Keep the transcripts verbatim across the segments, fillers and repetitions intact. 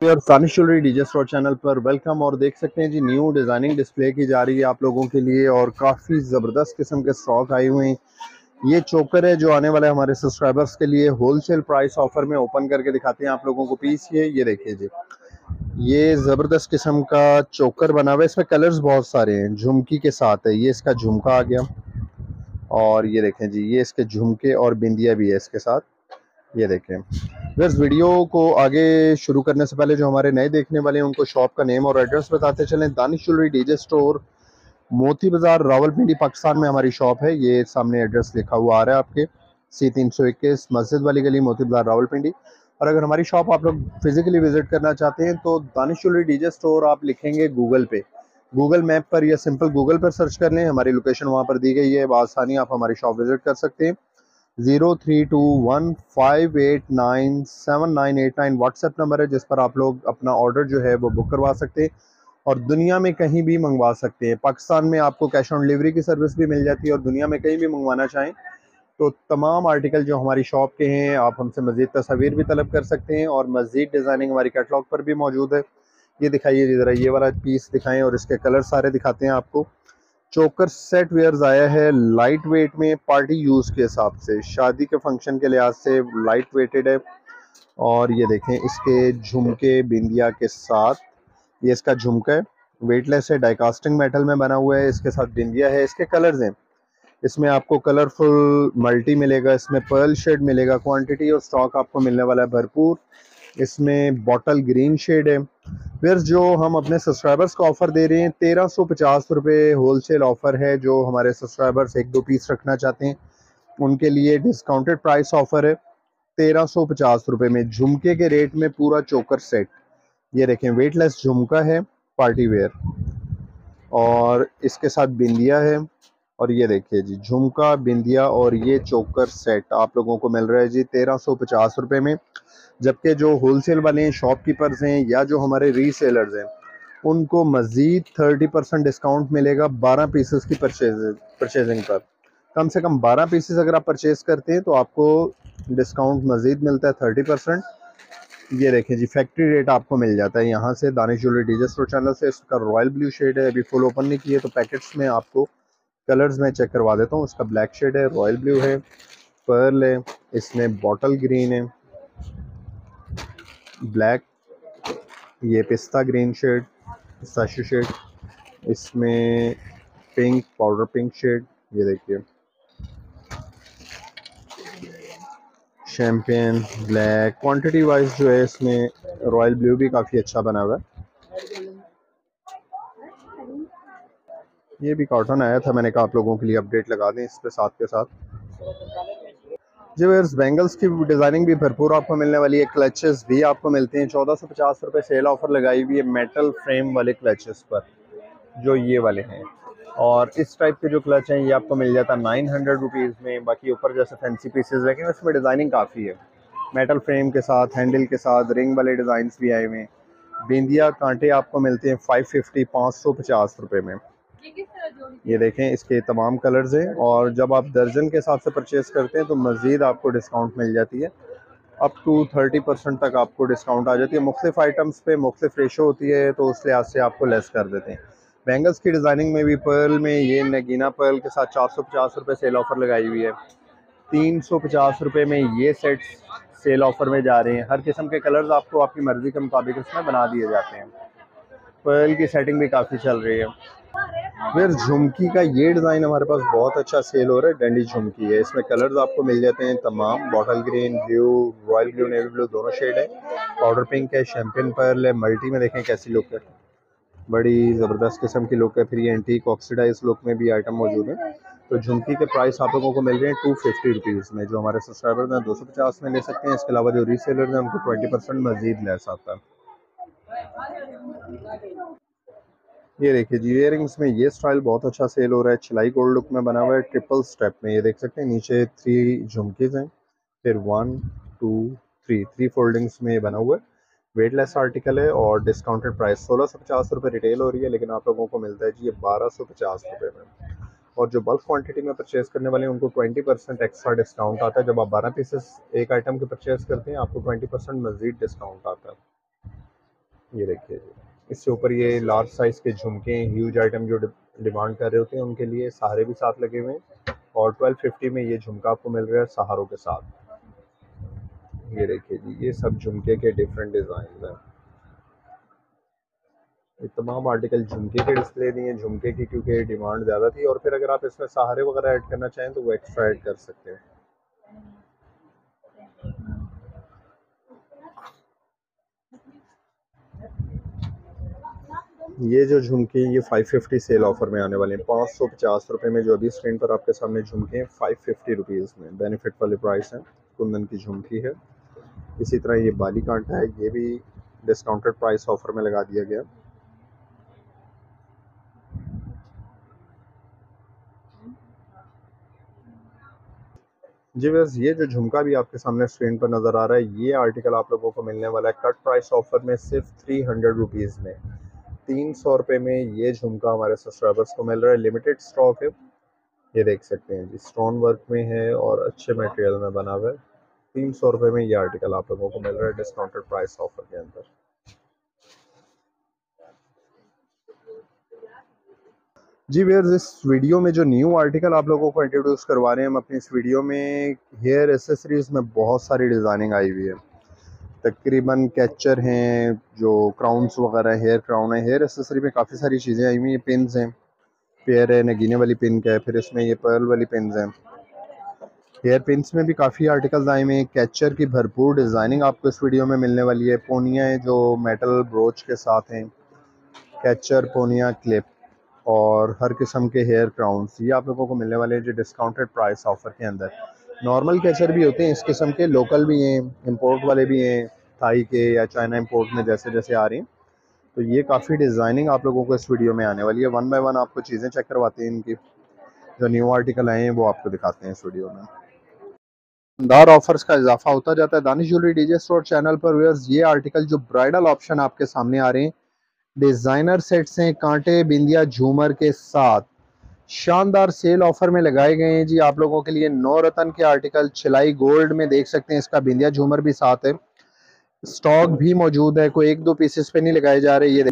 और Danish jewellery DJ store channel पर welcome. और देख सकते हैं जी, न्यू डिज़ाइनिंग डिस्प्ले की जा रही है आप लोगों के लिए और काफ़ी ज़बरदस्त किस्म के स्टॉक आए हुए हैं। ये चोकर है जो आने वाला है हमारे सब्सक्राइबर्स के लिए होलसेल प्राइस ऑफर में। ओपन करके दिखाते हैं आप लोगों को पीस। ये ये देखिए जी, ये ज़बरदस्त किस्म का चोकर बना हुआ है। इसमें कलर्स बहुत सारे हैं, झुमकी के साथ है। ये इसका झुमका आ गया और ये देखें जी, ये इसके झुमके और बिंदिया भी है इसके साथ। ये देखें बस। वीडियो को आगे शुरू करने से पहले जो हमारे नए देखने वाले हैं उनको शॉप का नेम और एड्रेस बताते चलें। दानिश ज्वेलरी डीजे स्टोर, मोती बाजार, रावलपिंडी, पाकिस्तान में हमारी शॉप है। ये सामने एड्रेस लिखा हुआ आ रहा है आपके, सी तीन सौ इक्कीस मस्जिद वाली गली, मोती बाजार, रावलपिंडी। और अगर हमारी शॉप आप लोग फिजिकली विजिट करना चाहते हैं तो दानिश ज्वेलरी डीजे स्टोर आप लिखेंगे गूगल पे, गूगल मैप पर या सिंपल गूगल पर सर्च कर लें। हमारी लोकेशन वहाँ पर दी गई है, बआसानी आप हमारी शॉप विजिट कर सकते हैं। Zero three two one five eight nine seven nine eight nine WhatsApp number है जिस पर आप लोग अपना ऑर्डर जो है वो बुक करवा सकते हैं और दुनिया में कहीं भी मंगवा सकते हैं। पाकिस्तान में आपको कैश ऑन डिलीवरी की सर्विस भी मिल जाती है और दुनिया में कहीं भी मंगवाना चाहें तो तमाम आर्टिकल जो हमारी शॉप के हैं आप हमसे मज़ीद तस्वीर भी तलब कर सकते हैं और मज़ीद डिज़ाइनिंग हमारी कैटलॉग पर भी मौजूद है। ये दिखाइए ज़रा, ये वाला पीस दिखाएं और इसके कलर सारे दिखाते हैं आपको। चोकर सेट वेयर्स आया है लाइट वेट में, पार्टी यूज़ के हिसाब से, शादी के फंक्शन के लिहाज से लाइट वेटेड है। और ये देखें इसके झुमके बिंदिया के साथ, ये इसका झुमका है, वेटलेस है, डाइकास्टिंग मेटल में बना हुआ है। इसके साथ बिंदिया है। इसके कलर्स हैं, इसमें आपको कलरफुल मल्टी मिलेगा, इसमें पर्ल शेड मिलेगा। क्वांटिटी और स्टॉक आपको मिलने वाला है भरपूर। इसमें बॉटल ग्रीन शेड है। फिर जो हम अपने सब्सक्राइबर्स को ऑफ़र दे रहे हैं, तेरह सौ पचास रुपये होल सेल ऑफ़र है। जो हमारे सब्सक्राइबर्स एक दो पीस रखना चाहते हैं उनके लिए डिस्काउंटेड प्राइस ऑफ़र है तेरह सौ पचास रुपये में, झुमके के रेट में पूरा चोकर सेट। ये देखें वेटलेस झुमका है, पार्टी वेयर, और इसके साथ बिंदिया है। और ये देखिए जी, झुमका, बिंदिया और ये चोकर सेट आप लोगों को मिल रहा है जी तेरह सौ पचास रुपये में। जबकि जो होलसेल वाले हैं, शॉपकीपर्स हैं या जो हमारे रीसेलर्स हैं, उनको मज़ीद थर्टी परसेंट डिस्काउंट मिलेगा बारह पीसेस की परचेज परचेजिंग पर। कम से कम बारह पीसेस अगर आप परचेज करते हैं तो आपको डिस्काउंट मज़ीद मिलता है थर्टी परसेंट। ये देखें जी, फैक्ट्री रेट आपको मिल जाता है यहाँ से Danish jewellery DJ store channel से। इसका रॉयल ब्लू शेड है, अभी फुल ओपन नहीं किए तो पैकेट्स में आपको कलर्स में चेक करवा देता हूँ। इसका ब्लैक शेड है, रॉयल ब्लू है, पर्ल है, इसमें बॉटल ग्रीन है, ब्लैक, ये पिस्ता ग्रीन शेड, पिस्ताशियो शेड, इसमें पिंक, पाउडर पिंक शेड, ये देखिए शैम्पेन ब्लैक। क्वांटिटी वाइज जो है इसमें रॉयल ब्लू भी काफ़ी अच्छा बना हुआ है। ये भी कॉटन आया था, मैंने कहा आप लोगों के लिए अपडेट लगा दें इस पे साथ के साथ। जी वेयर्स, बैंगल्स की डिज़ाइनिंग भी भरपूर आपको मिलने वाली है। क्लचेस भी आपको मिलते हैं, चौदह सौ पचास रुपये सेल ऑफर लगाई हुई है मेटल फ्रेम वाले क्लचेस पर, जो ये वाले हैं। और इस टाइप के जो क्लच हैं ये आपको मिल जाता है नाइन हंड्रेड रुपीज़ में। बाकी ऊपर जैसे फैंसी पीसेस, लेकिन इसमें डिज़ाइनिंग काफ़ी है, मेटल फ्रेम के साथ, हैंडल के साथ, रिंग वाले डिज़ाइन भी आए हुए हैं। बिंदिया कांटे आपको मिलते हैं फाइव फिफ्टी पाँच सौ पचास रुपये में। ये देखें इसके तमाम कलर्स हैं और जब आप दर्जन के हिसाब से परचेज़ करते हैं तो मज़ीद आपको डिस्काउंट मिल जाती है, अप टू थर्टी परसेंट तक आपको डिस्काउंट आ जाती है। मुख्तलिफ आइटम्स पे मुख्तलिफ रेशो होती है तो उस लिहाज से आपको लेस कर देते हैं। बैंगल्स की डिज़ाइनिंग में भी पर्ल में ये नगीना पर्ल के साथ चार सौ पचास रुपये सेल ऑफ़र लगाई हुई है। तीन सौ पचास रुपये में ये सेट्स सेल ऑफ़र में जा रहे हैं। हर किस्म के कलर्स आपको आपकी मर्ज़ी के मुताबिक इसमें बना दिए जाते हैं। पर्ल की सेटिंग भी काफ़ी चल रही है। फिर झुमकी का ये डिज़ाइन हमारे पास बहुत अच्छा सेल हो रहा है, डंडी झुमकी है। इसमें कलर्स आपको मिल जाते हैं तमाम, bottle green, blue, royal blue, navy blue दोनों शेड है, पाउडर पिंक है, शैम्पेन पर्ल है, मल्टी में देखें कैसी लुक है, बड़ी ज़बरदस्त किस्म की लुक है। फिर ये एंटीक ऑक्सीडाइज लुक में भी आइटम मौजूद है। तो झुमकी के प्राइस आप लोगों को मिल रहे हैं टू फिफ्टी रुपीज़ में। जो हमारे सब्सक्राइबर हैं दो सौ पचास में ले सकते हैं। इसके अलावा जो रीसेलर हैं उनको ट्वेंटी परसेंट मजीद लेस आता है। ये देखिए जी, इयरिंग्स में ये स्टाइल बहुत अच्छा सेल हो रहा है, छिलाई गोल्ड लुक में बना हुआ है, ट्रिपल स्टेप में। ये देख सकते हैं नीचे थ्री झुमकीज़ हैं, फिर one two three three foldings में बना हुआ है। वेटलेस आर्टिकल है और डिस्काउंटेड प्राइस सोलह सौ पचास रुपये रिटेल हो रही है, लेकिन आप लोगों को मिलता है जी ये बारह सौ पचास रुपये में। और जो बल्क क्वांटिटी में परचेज़ करने वाले हैं उनको ट्वेंटी परसेंट एक्स्ट्रा डिस्काउंट आता है। जब आप बारह पीसेस एक आइटम के परचेज़ करते हैं आपको ट्वेंटी परसेंट मज़ीद डिस्काउंट आता है। ये देखिए जी, इससे ऊपर ये लार्ज साइज के झुमके, ह्यूज आइटम जो डिमांड कर रहे होते हैं उनके लिए सहारे भी साथ लगे हुए हैं। और ट्वेल्व फिफ्टी में ये झुमका आपको मिल रहा है सहारों के साथ। ये देखिए जी, ये सब झुमके के डिफरेंट डिज़ाइन हैं। ये तमाम आर्टिकल झुमके के डिस्प्ले दिए, झुमके की क्योंकि डिमांड ज़्यादा थी, और फिर अगर आप इसमें सहारे वगैरह ऐड करना चाहें तो वो एक्स्ट्रा ऐड कर सकते हैं। ये जो झुमके ये फाइव फिफ्टी सेल ऑफर में आने वाले हैं। पाँच सौ पचास रुपये में जो अभी स्क्रीन पर आपके सामने झुमके हैं, फाइव फिफ्टी रुपीज़ में बेनिफिट वाले प्राइस हैं। कुंदन की झुमकी है। इसी तरह ये बाली कांटा है, ये भी डिस्काउंटेड प्राइस ऑफर में लगा दिया गया। जी बस ये जो झुमका भी आपके सामने स्क्रीन पर नज़र आ रहा है, ये आर्टिकल आप लोगों को मिलने वाला है कट प्राइस ऑफर में सिर्फ थ्री हंड्रेड रुपीज़ में। तीन सौ रुपये में ये झुमका हमारे सब्सक्राइबर्स को मिल रहा है। लिमिटेड स्टॉक है। ये देख सकते हैं जी, स्टोन वर्क में है और अच्छे मटेरियल में बना हुआ है। तीन सौ रुपये में ये आर्टिकल आप लोगों को मिल रहा है डिस्काउंटेड प्राइस ऑफर के अंदर। जी व्यूअर्स, इस वीडियो में जो न्यू आर्टिकल आप लोगों को इंट्रोड्यूस करवा रहे हैं हम अपनी इस वीडियो में, हेयर एसेसरीज में बहुत सारी डिज़ाइनिंग आई हुई है। तकरीबन कैचर हैं, जो क्राउन्स वगैरह, हेयर क्राउन है, हेयर एसेसरी में काफ़ी सारी चीज़ें आई हुई हैं। पिन्स हैं, पेयर है, नगीने वाली पिन का है, फिर इसमें ये पर्ल वाली पिन्स हैं। हेयर पिन्स में भी काफ़ी आर्टिकल्स आए हुए हैं। कैचर की भरपूर डिज़ाइनिंग आपको इस वीडियो में मिलने वाली है। पोनियाँ हैं जो मेटल ब्रोच के साथ हैं, कैचर, पोनिया, क्लिप और हर किस्म के हेयर क्राउन्स, ये आप लोगों को मिलने वाले हैं जो डिस्काउंटेड प्राइस ऑफर के अंदर। नॉर्मल कैचर भी होते हैं इस किस्म के, लोकल भी हैं, इंपोर्ट वाले भी हैं, थाई के या चाइना इंपोर्ट में जैसे जैसे आ रही हैं। तो ये काफ़ी डिज़ाइनिंग आप लोगों को इस वीडियो में आने वाली है। वन बाय वन आपको चीज़ें चेक करवाते हैं, इनकी जो न्यू आर्टिकल आए हैं वो आपको दिखाते हैं इस वीडियो में। शानदार ऑफर्स का इजाफा होता जाता है Danish jewellery DJ store channel पर। व्यूअर्स, ये आर्टिकल जो ब्राइडल ऑप्शन आपके सामने आ रहे हैं, डिज़ाइनर सेट्स हैं, कांटे, बिंदिया, झूमर के साथ शानदार सेल ऑफर में लगाए गए हैं जी आप लोगों के लिए। नौ रतन के आर्टिकल छिलाई गोल्ड में देख सकते हैं, इसका बिंदिया झूमर भी साथ है। स्टॉक भी मौजूद है, कोई एक दो पीसेस पे नहीं लगाए जा रहे। ये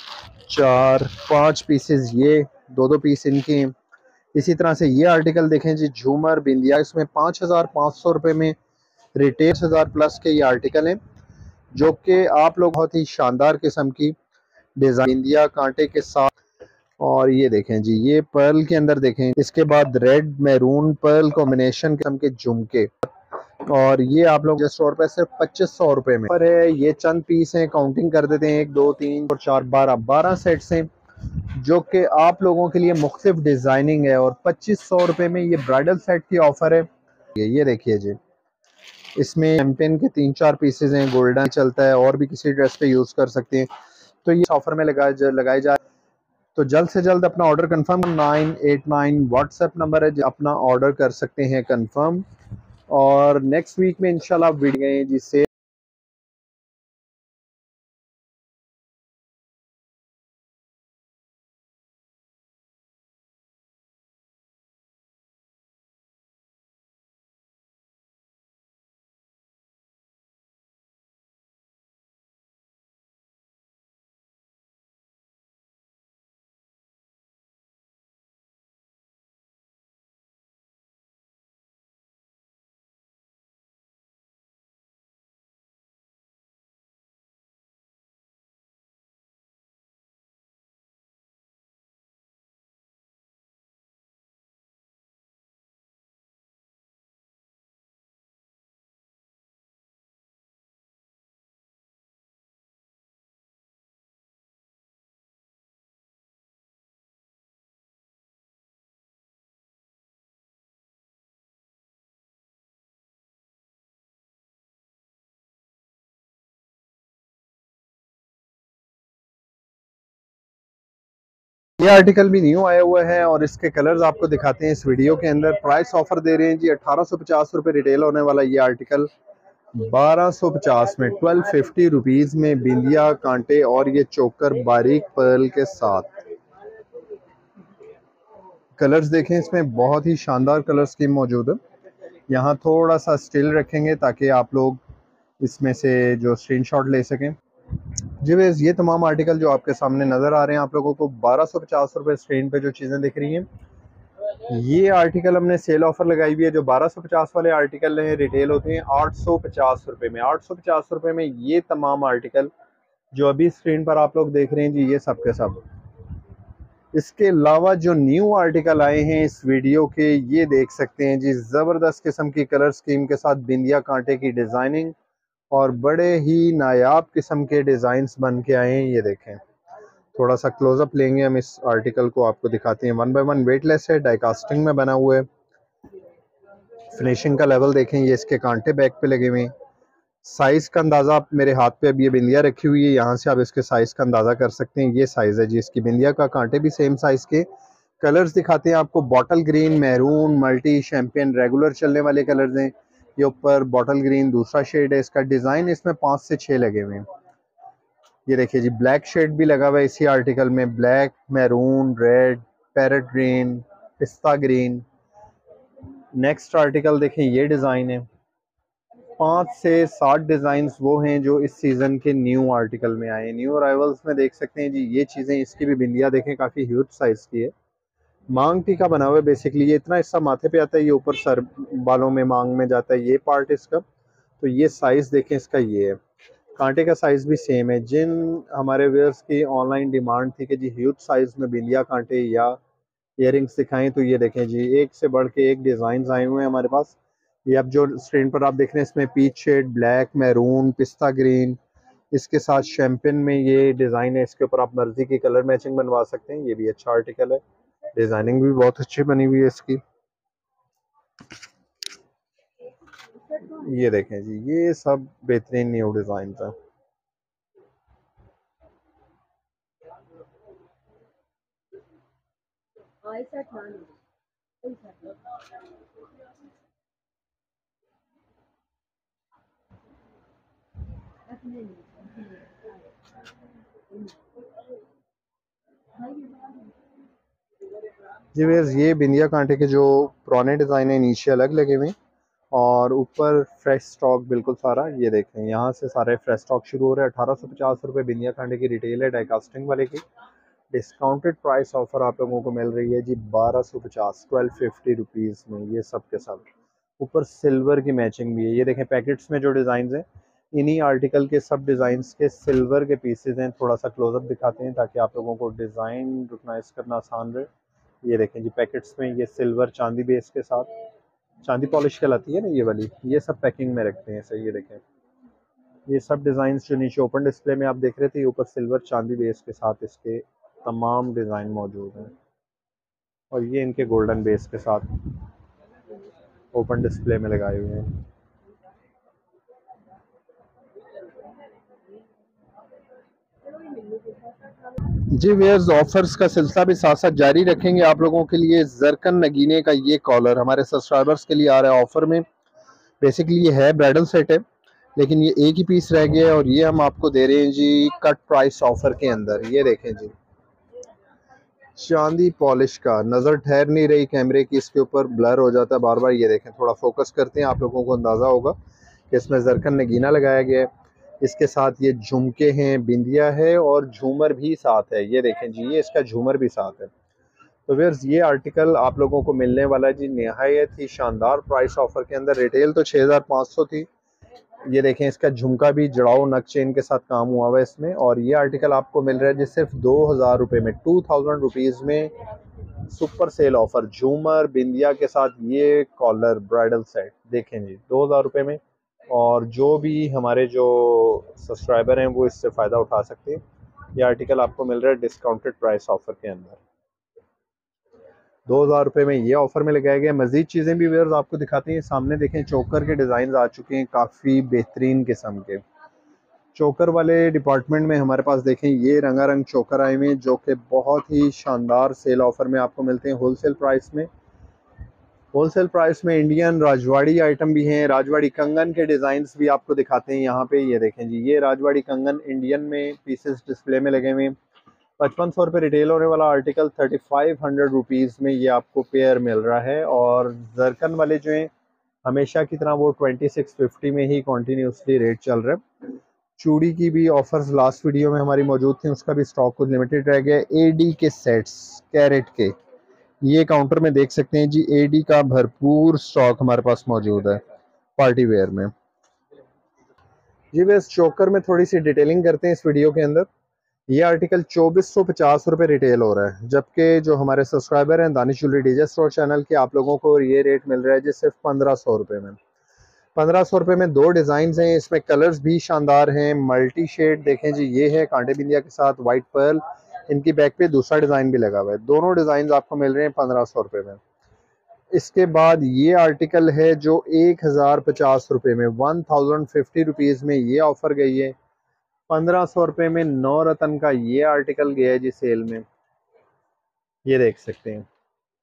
चार पांच पीसेस, ये दो दो पीस इनके हैं। इसी तरह से ये आर्टिकल देखें जी, झूमर बिंदिया, इसमें पाँच हज़ार पाँच सौ रुपये में रिटेल हज़ार प्लस के ये आर्टिकल हैं, जो कि आप लोग बहुत ही शानदार किस्म की डिज़ाइन बिंदिया कांटे के साथ। और ये देखें जी, ये पर्ल के अंदर देखें, इसके बाद रेड मैरून पर्ल कॉम्बिनेशन किस्म के झुमके, और ये आप लोग जस्ट स्टोर पे सिर्फ पच्चीस सौ रुपये में पर है। ये चंद पीस हैं, काउंटिंग कर देते हैं, एक दो तीन और चार, बारह बारह सेट्स हैं जो कि आप लोगों के लिए मुख्तलिफ डिज़ाइनिंग है। और पच्चीस सौ रुपये में ये ब्राइडल सेट की ऑफ़र है। ये ये देखिए जी, इसमें चैम्पियन के तीन चार पीसेज हैं, गोल्डन चलता है और भी किसी ड्रेस पे यूज़ कर सकते हैं। तो ये ऑफ़र में लगाए लगाए जा तो जल्द से जल्द अपना order confirm, nine eight nine WhatsApp number है, अपना ऑर्डर कर सकते हैं कंफर्म। और नेक्स्ट वीक में इंशाल्लाह वीडियो गए जिससे ये आर्टिकल भी न्यू आया हुआ है और इसके कलर्स आपको दिखाते हैं इस वीडियो के अंदर। प्राइस ऑफर दे रहे हैं जी, अठारह सौ पचास रुपये रिटेल होने वाला ये आर्टिकल बारह सौ पचास में, ट्वेल्व फिफ्टी रुपीज़ में बिंदिया कांटे और ये चोकर बारीक पर्ल के साथ। कलर्स देखें, इसमें बहुत ही शानदार कलर स्कीम मौजूद है। यहाँ थोड़ा सा स्टिल रखेंगे ताकि आप लोग इसमें से जो स्क्रीनशॉट ले सकें। जी वैस ये तमाम आर्टिकल जो आपके सामने नज़र आ रहे हैं आप लोगों को बारह सौ पचास रुपये स्क्रीन पे जो चीज़ें दिख रही हैं, ये आर्टिकल हमने सेल ऑफ़र लगाई हुई है। जो बारह सौ पचास वाले आर्टिकल हैं रिटेल होते हैं आठ सौ पचास रुपये में। आठ सौ पचास रुपये में ये तमाम आर्टिकल जो अभी स्क्रीन पर आप लोग देख रहे हैं जी, ये सब के सब। इसके अलावा जो न्यू आर्टिकल आए हैं इस वीडियो के, ये देख सकते हैं जी, ज़बरदस्त किस्म की कलर स्कीम के साथ बिंदिया कांटे की डिज़ाइनिंग और बड़े ही नायाब किस्म के डिज़ाइंस बन के आए हैं। ये देखें, थोड़ा सा क्लोजअप लेंगे हम इस आर्टिकल को, आपको दिखाते हैं। वन बाय वन वेटलेस है, डाइकास्टिंग में बना हुआ है। फिनिशिंग का लेवल देखें, ये इसके कांटे बैक पे लगे हुए हैं। साइज़ का अंदाज़ा आप, मेरे हाथ पे अब ये बिंदिया रखी हुई है, यहाँ से आप इसके साइज़ का अंदाज़ा कर सकते हैं। ये साइज़ है जी इसकी बिंदिया का। कांटे भी सेम साइज़ के। कलर्स दिखाते हैं आपको, bottle green, maroon, multi, champion, regular चलने वाले कलर्स हैं। ये ऊपर बॉटल ग्रीन दूसरा शेड है। इसका डिज़ाइन इसमें पाँच से छः लगे हुए हैं। ये देखिए जी, ब्लैक शेड भी लगा हुआ है इसी आर्टिकल में। Black, maroon, red, parrot green, पिस्ता ग्रीन। नेक्स्ट आर्टिकल देखें, ये डिज़ाइन है। पाँच से सात डिज़ाइंस वो हैं जो इस सीज़न के न्यू आर्टिकल में आए हैं। न्यू अराइवल्स में देख सकते हैं जी, ये चीज़ें, इसकी भी बिंदिया देखें, काफ़ी ह्यूज साइज़ की है। मांग टीका बना हुआ है बेसिकली। ये इतना हिस्सा माथे पे आता है, ये ऊपर सर बालों में मांग में जाता है ये पार्ट इसका। तो ये साइज़ देखें इसका, ये है। कांटे का साइज़ भी सेम है। जिन हमारे वेयर्स की ऑनलाइन डिमांड थी कि जी ह्यूज साइज़ में बिंदिया कांटे या इयररिंग्स दिखाएं, तो ये देखें जी, एक से बढ़ के एक डिज़ाइन आए हुए हैं हमारे पास। ये अब जो स्क्रीन पर आप देख रहे हैं, इसमें पीच शेड, ब्लैक, मैरून, पिस्ता ग्रीन, इसके साथ शैम्पेन में ये डिज़ाइन है। इसके ऊपर आप मर्जी की कलर मैचिंग बनवा सकते हैं। ये भी अच्छा आर्टिकल है, डिज़ाइनिंग भी बहुत अच्छी बनी हुई है इसकी। ये देखें जी, ये सब बेहतरीन न्यू डिज़ाइन है। जी वेयर्स, ये बिंदिया कांटे के जो पुराने डिज़ाइन है नीचे अलग लगे हुए हैं और ऊपर फ्रेश स्टॉक बिल्कुल सारा। ये देखें, यहाँ से सारे फ्रेश स्टॉक शुरू हो रहे हैं। अठारह सौ पचास रुपये बिंदिया कांटे की रिटेल है डाइकास्टिंग वाले की। डिस्काउंटेड प्राइस ऑफर आप लोगों को मिल रही है जी बारह सौ पचास, ट्वेल्व फिफ्टी रुपीज़ में ये सब के सब। ऊपर सिल्वर की मैचिंग भी है। ये देखें, पैकेट्स में जो डिज़ाइन हैं, इन्हीं आर्टिकल के सब डिज़ाइंस के सिल्वर के पीसेज हैं। थोड़ा सा क्लोजअप दिखाते हैं ताकि आप लोगों को डिज़ाइन रिकॉग्नाइज करना आसान रहे। ये देखें जी, पैकेट्स में ये सिल्वर चांदी बेस के साथ, चांदी पॉलिश कहलाती है ना ये वाली, ये सब पैकिंग में रखते हैं। सही, ये देखें, ये सब डिज़ाइंस जो नीचे ओपन डिस्प्ले में आप देख रहे थे, ऊपर सिल्वर चांदी बेस के साथ इसके तमाम डिज़ाइन मौजूद हैं। और ये इनके गोल्डन बेस के साथ ओपन डिस्प्ले में लगाए हुए हैं। जी वेयर्स, ऑफर्स का सिलसिला भी साथ साथ जारी रखेंगे आप लोगों के लिए। जरकन नगीने का ये कॉलर हमारे सब्सक्राइबर्स के लिए आ रहा है ऑफर में। बेसिकली ये है ब्राइडल सेट है, लेकिन ये एक ही पीस रह गया है और ये हम आपको दे रहे हैं जी कट प्राइस ऑफर के अंदर। ये देखें जी, चांदी पॉलिश का, नज़र ठहर नहीं रही कैमरे की, इसके ऊपर ब्लर हो जाता है बार बार। ये देखें, थोड़ा फोकस करते हैं, आप लोगों को अंदाज़ा होगा कि इसमें जरकन नगीना लगाया गया है। इसके साथ ये झुमके हैं, बिंदिया है और झूमर भी साथ है। ये देखें जी, ये इसका झूमर भी साथ है। तो व्यूअर्स, ये आर्टिकल आप लोगों को मिलने वाला जी निहायत ही शानदार प्राइस ऑफर के अंदर। रिटेल तो छः हज़ार पाँच सौ थी। ये देखें, इसका झुमका भी जड़ाओ नक चेन के साथ काम हुआ हुआ है इसमें। और ये आर्टिकल आपको मिल रहा है जी सिर्फ दो हज़ार रुपये में, टू थाउजेंड रुपीज़ में। सुपर सेल ऑफर, झूमर बिंदिया के साथ ये कॉलर ब्राइडल सेट देखें जी, दो हज़ार रुपये में। और जो भी हमारे जो सब्सक्राइबर हैं वो इससे फ़ायदा उठा सकते हैं। ये आर्टिकल आपको मिल रहा है डिस्काउंटेड प्राइस ऑफर के अंदर, दो हज़ार रुपये में ये ऑफर में लगाया गया। मज़ीद चीज़ें भी व्यूअर्स आपको दिखाते हैं। सामने देखें, चोकर के डिज़ाइन आ चुके हैं, काफ़ी बेहतरीन किस्म के। चोकर वाले डिपार्टमेंट में हमारे पास देखें, ये रंगारंग चोकर आए हुए हैं जो कि बहुत ही शानदार सेल ऑफर में आपको मिलते हैं होलसेल प्राइस में। होलसेल प्राइस में इंडियन राजवाड़ी आइटम भी हैं। राजवाड़ी कंगन के डिज़ाइंस भी आपको दिखाते हैं यहाँ पे। ये देखें जी, ये राजवाड़ी कंगन इंडियन में पीसेस डिस्प्ले में लगे हुए हैं। पचपन सौ रुपये रिटेल होने वाला article thirty five hundred rupees में ये आपको पेयर मिल रहा है। और जरकन वाले जो हैं, हमेशा की तरह वो ट्वेंटी सिक्स फिफ्टी में ही कॉन्टीन्यूसली रेट चल रहा है। चूड़ी की भी ऑफर्स लास्ट वीडियो में हमारी मौजूद थी, उसका भी स्टॉक कुछ लिमिटेड रह गया। एडी के सेट्स कैरेट के, ये काउंटर में देख सकते हैं जी, एडी का भरपूर स्टॉक हमारे पास मौजूद है पार्टी वेयर में जी। बस चोकर में थोड़ी सी डिटेलिंग करते हैं इस वीडियो के अंदर। ये आर्टिकल चौबीस सौ पचास रुपये रिटेल हो रहा है, जबकि जो हमारे सब्सक्राइबर हैं Danish jewellery DJ store channel के, आप लोगों को ये रेट मिल रहा है जी सिर्फ पंद्रह सौ रुपये में। पंद्रह सौ रुपये में दो डिज़ाइन हैं, इसमें कलर्स भी शानदार हैं। मल्टी शेड देखें जी, ये है कांटे बिंदिया के साथ वाइट पर्ल, इनकी बैक पे दूसरा डिज़ाइन भी लगा हुआ है। दोनों डिज़ाइन आपको मिल रहे हैं पंद्रह सौ रुपये में। इसके बाद ये आर्टिकल है जो एक हज़ार पचास रुपये में, वन थाउजेंड फिफ्टी रुपीज़ में ये ऑफ़र गई है। पंद्रह सौ रुपये में नौ रतन का ये आर्टिकल गया है जी सेल में, ये देख सकते हैं।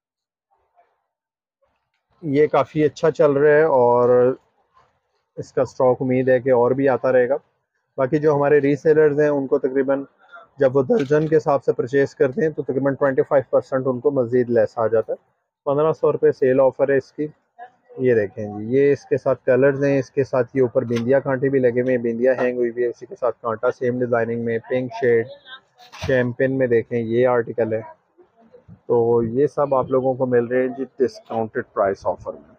ये काफ़ी अच्छा चल रहा है और इसका स्टॉक उम्मीद है कि और भी आता रहेगा। बाकी जो हमारे रीसेलर्स हैं उनको तकरीबन जब वो दर्जन के हिसाब से परचेज़ करते हैं तो तकरीबन पच्चीस परसेंट उनको मज़ीद लेस आ जाता है। पंद्रह सौ रुपये सेल ऑफ़र है इसकी, ये देखें जी। ये इसके साथ कलर्स हैं, इसके साथ ये ऊपर बिंदिया कांटे भी लगे हुए हैं, बिंदिया हैंग हुई हुई है, उसी के साथ कांटा सेम डिज़ाइनिंग में, पिंक शेड शैम्पेन में देखें ये आर्टिकल है। तो ये सब आप लोगों को मिल रहे हैं जी डिस्काउंटेड प्राइस ऑफ़र में।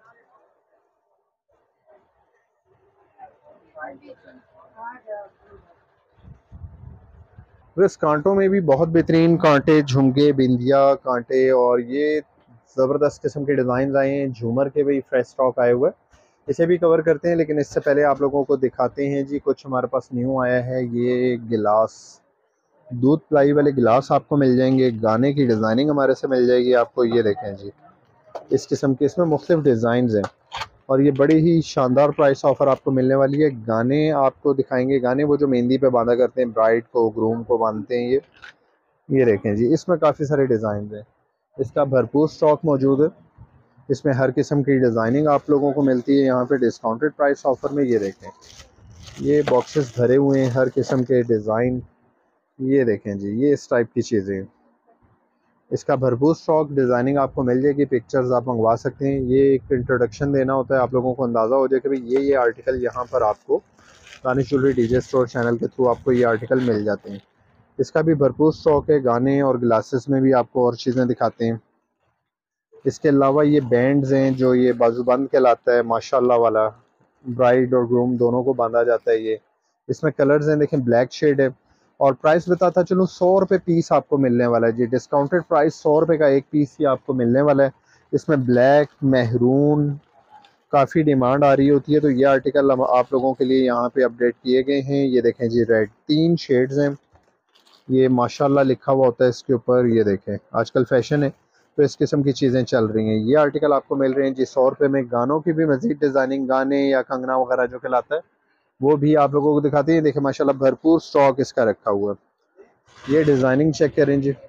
बस कांटों में भी बहुत बेहतरीन कांटे, झुमके, बिंदिया कांटे और ये ज़बरदस्त किस्म के डिज़ाइन आए हैं। झूमर के भी फ्रेश स्टॉक आए हुए हैं, इसे भी कवर करते हैं। लेकिन इससे पहले आप लोगों को दिखाते हैं जी कुछ हमारे पास न्यू आया है। ये गिलास, दूध प्लाई वाले गिलास आपको मिल जाएंगे, गाने की डिज़ाइनिंग हमारे से मिल जाएगी आपको। ये देखें जी, इस किस्म के इसमें मुख्तलिफ डिज़ाइन हैं और ये बड़ी ही शानदार प्राइस ऑफ़र आपको मिलने वाली है। गाने आपको दिखाएंगे, गाने वो जो मेहंदी पे बांधा करते हैं, ब्राइड को ग्रूम को बांधते हैं। ये ये देखें जी, इसमें काफ़ी सारे डिज़ाइन हैं, इसका भरपूर स्टॉक मौजूद है। इसमें हर किस्म की डिज़ाइनिंग आप लोगों को मिलती है यहाँ पे डिस्काउंटेड प्राइस ऑफ़र में। ये देखें, ये बॉक्सेस भरे हुए हैं हर किस्म के डिज़ाइन। ये देखें जी, ये इस टाइप की चीज़ें, इसका भरपूर स्टॉक डिज़ाइनिंग आपको मिल जाएगी। पिक्चर्स आप मंगवा सकते हैं। ये एक इंट्रोडक्शन देना होता है, आप लोगों को अंदाज़ा हो जाए कि भाई ये ये आर्टिकल यहाँ पर आपको Danish jewellery DJ store channel के थ्रू आपको ये आर्टिकल मिल जाते हैं। इसका भी भरपूर स्टॉक है। गाने और ग्लासेस में भी आपको और चीज़ें दिखाते हैं। इसके अलावा ये बैंड्स हैं जो ये बाजूबंद कहलाता है, माशाल्लाह वाला, ब्राइड और ग्रूम दोनों को बांधा जाता है। ये इसमें कलर्स हैं, देखें ब्लैक शेड है। और प्राइस बताता चलो, सौ रुपये पीस आपको मिलने वाला है जी। डिस्काउंटेड प्राइस सौ रुपये का एक पीस ही आपको मिलने वाला है। इसमें ब्लैक, महरून काफ़ी डिमांड आ रही होती है, तो ये आर्टिकल आप लोगों के लिए यहाँ पे अपडेट किए गए हैं। ये देखें जी, रेड, तीन शेड्स हैं, ये माशाल्लाह लिखा हुआ होता है इसके ऊपर। ये देखें, आजकल फैशन है तो इस किस्म की चीज़ें चल रही हैं। ये आर्टिकल आपको मिल रहे हैं जी सौ रुपये में। गानों की भी मज़ीद डिज़ाइनिंग, गाने या कंगना वगैरह जो कहलाता है वो भी आप लोगों को दिखाते हैं। देखें माशाल्लाह भरपूर स्टॉक इसका रखा हुआ है। ये डिज़ाइनिंग चेक करें जी,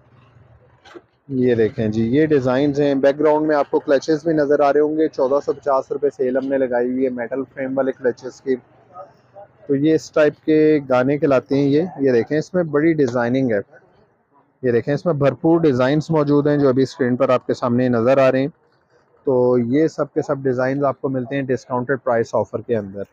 ये देखें जी, ये डिज़ाइन हैं। बैकग्राउंड में आपको क्लचेस भी नज़र आ रहे होंगे। चौदह सौ पचास रुपये सेल हमने लगाई हुई है मेटल फ्रेम वाले क्लचेस की। तो ये इस टाइप के गाने कहलाते हैं। ये ये देखें, इसमें बड़ी डिज़ाइनिंग है। ये देखें, इसमें भरपूर डिज़ाइंस मौजूद हैं जो अभी स्क्रीन पर आपके सामने नज़र आ रहे हैं। तो ये सब के सब डिज़ाइन आपको मिलते हैं डिस्काउंटेड प्राइस ऑफ़र के अंदर।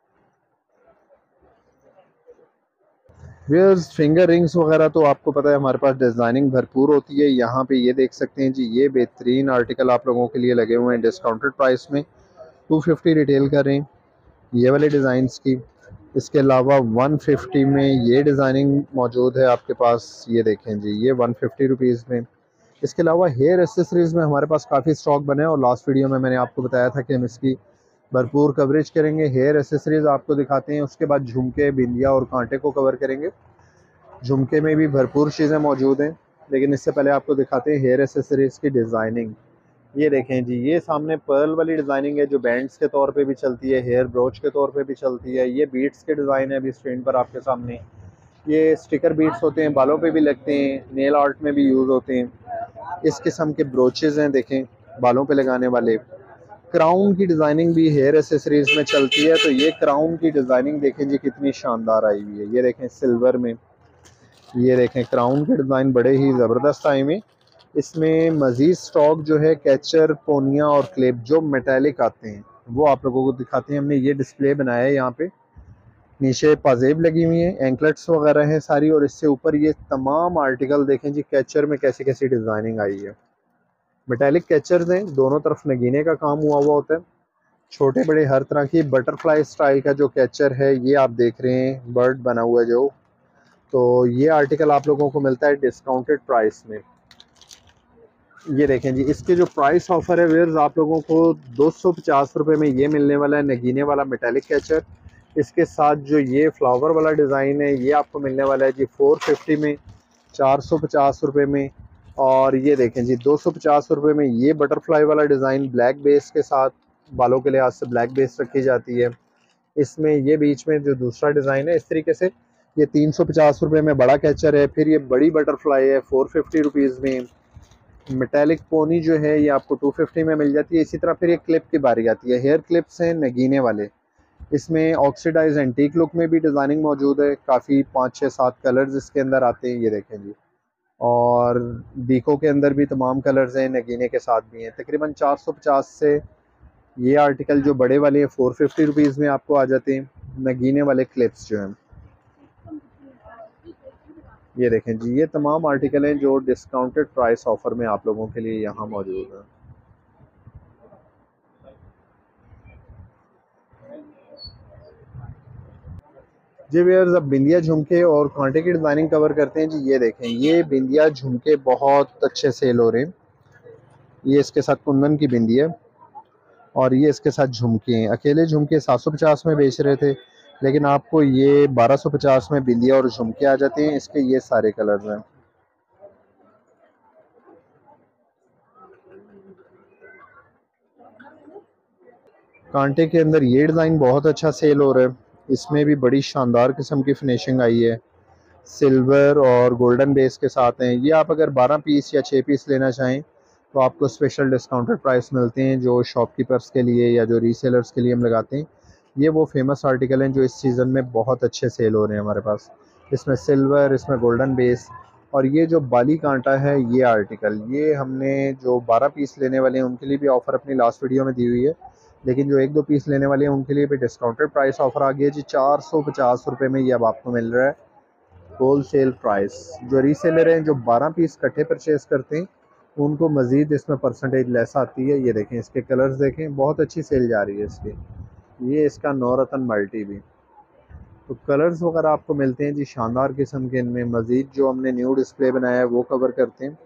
वेयर्स, फिंगर रिंग्स वगैरह तो आपको पता है हमारे पास डिज़ाइनिंग भरपूर होती है। यहाँ पे ये देख सकते हैं जी, ये बेहतरीन आर्टिकल आप लोगों के लिए लगे हुए हैं डिस्काउंटेड प्राइस में। टू फिफ्टी रिटेल कर रहे हैं ये वाले डिज़ाइंस की। इसके अलावा वन फिफ्टी में ये डिज़ाइनिंग मौजूद है आपके पास। ये देखें जी, ये वन फिफ्टी रुपीज़ में। इसके अलावा हेयर एसेसरीज़ में हमारे पास काफ़ी स्टॉक बने और लास्ट वीडियो में मैंने आपको बताया था कि हम इसकी भरपूर कवरेज करेंगे। हेयर एसेसरीज़ आपको दिखाते हैं, उसके बाद झुमके, बिंदिया और कांटे को कवर करेंगे। झुमके में भी भरपूर चीज़ें मौजूद हैं, लेकिन इससे पहले आपको दिखाते हैं हेयर एसेसरीज़ की डिज़ाइनिंग। ये देखें जी, ये सामने पर्ल वाली डिज़ाइनिंग है जो बैंड्स के तौर पे भी चलती है, हेयर ब्रोच के तौर पे भी चलती है। ये बीट्स के डिज़ाइन है अभी स्क्रीन पर आपके सामने। ये स्टिकर बीट्स होते हैं, बालों पे भी लगते हैं, नेल आर्ट में भी यूज़ होते हैं। इस किस्म के ब्रोचेज़ हैं, देखें बालों पे लगाने वाले। क्राउन की डिज़ाइनिंग भी हेयर एसेसरीज़ में चलती है। तो ये क्राउन की डिज़ाइनिंग देखें जी कितनी शानदार आई हुई है। ये देखें सिल्वर में, ये देखें क्राउन के डिज़ाइन बड़े ही ज़बरदस्त आए हुए। इसमें मज़ीद स्टॉक जो है कैचर, पोनिया और क्लिप जो मेटालिक आते हैं वो आप लोगों को दिखाते हैं। हमने ये डिस्प्ले बनाया है यहाँ पे, नीचे पाजेब लगी हुई है, एंकलेट्स वगैरह हैं सारी, और इससे ऊपर ये तमाम आर्टिकल देखें जी, कैचर में कैसी कैसी डिज़ाइनिंग आई है। मेटेलिक कैचर्स हैं, दोनों तरफ नगीने का काम हुआ हुआ होता है, छोटे बड़े हर तरह की। बटरफ्लाई स्टाइल का जो कैचर है ये आप देख रहे हैं, बर्ड बना हुआ है जो, तो ये आर्टिकल आप लोगों को मिलता है डिस्काउंटेड प्राइस में। ये देखें जी, इसके जो प्राइस ऑफर है वेयर्स, आप लोगों को दो सौ पचास रुपये में ये मिलने वाला है नगीने वाला मेटेलिक कैचर। इसके साथ जो ये फ्लावर वाला डिज़ाइन है ये आपको मिलने वाला है जी फोर फिफ्टी में, चार सौ पचास रुपये में। और ये देखें जी, दो सौ पचास रुपये में ये बटरफ्लाई वाला डिज़ाइन ब्लैक बेस के साथ, बालों के लिहाज से ब्लैक बेस रखी जाती है। इसमें ये बीच में जो दूसरा डिज़ाइन है इस तरीके से, ये तीन सौ पचास रुपये में बड़ा कैचर है। फिर ये बड़ी बटरफ्लाई है फोर फिफ्टी रुपीज़ में। मेटेलिक पोनी जो है ये आपको टू फिफ्टी में मिल जाती है। इसी तरह फिर ये क्लिप की बारी आती है, हेयर क्लिप्स हैं नगीने वाले। इसमें ऑक्सीडाइज एंटीक लुक में भी डिज़ाइनिंग मौजूद है, काफ़ी पाँच छः सात कलर्स इसके अंदर आते हैं, ये देखें जी। और बीको के अंदर भी तमाम कलर्स हैं, नगीने के साथ भी हैं। तकरीबन चार सौ पचास से ये आर्टिकल जो बड़े वाले हैं फोर फिफ्टी रुपीज़ में आपको आ जाते हैं, नगीने वाले क्लिप्स जो हैं। ये देखें जी, ये तमाम आर्टिकल हैं जो डिस्काउंटेड प्राइस ऑफर में आप लोगों के लिए यहाँ मौजूद हैं। जी वेयर्स, अब बिंदिया झुमके और कांटे की डिज़ाइनिंग कवर करते हैं जी। ये देखें, ये बिंदिया झुमके बहुत अच्छे सेल हो रहे हैं। ये इसके साथ कुंदन की बिंदी है और ये इसके साथ झुमके हैं। अकेले झुमके सात सौ पचास में बेच रहे थे, लेकिन आपको ये बारह सौ पचास में बिंदिया और झुमके आ जाते हैं। इसके ये सारे कलर्स हैं। कांटे के अंदर ये डिज़ाइन बहुत अच्छा सेल हो रहा है। इसमें भी बड़ी शानदार किस्म की फिनिशिंग आई है, सिल्वर और गोल्डन बेस के साथ हैं। ये आप अगर बारह पीस या छः पीस लेना चाहें तो आपको स्पेशल डिस्काउंटेड प्राइस मिलते हैं, जो शॉपकीपर्स के लिए या जो रीसेलर्स के लिए हम लगाते हैं। ये वो फेमस आर्टिकल हैं जो इस सीज़न में बहुत अच्छे सेल हो रहे हैं हमारे पास। इसमें सिल्वर, इसमें गोल्डन बेस, और ये जो बाली कांटा है ये आर्टिकल, ये हमने जो बारह पीस लेने वाले हैं उनके लिए भी ऑफ़र अपनी लास्ट वीडियो में दी हुई है, लेकिन जो एक दो पीस लेने वाले हैं उनके लिए भी डिस्काउंटेड प्राइस ऑफर आ गया जी। चार सौ पचास रुपये में ये अब आपको मिल रहा है होल सेल प्राइस। जो रीसेलर हैं जो बारह पीस इकट्ठे परचेज करते हैं उनको मज़ीद इसमें परसेंटेज लेस आती है। ये देखें, इसके कलर्स देखें, बहुत अच्छी सेल जा रही है इसकी। ये इसका नौरतन मल्टी भी, तो कलर्स वगैरह आपको मिलते हैं जी शानदार किस्म के। इनमें मज़ीद जो हमने न्यू डिस्प्ले बनाया है वो कवर करते हैं।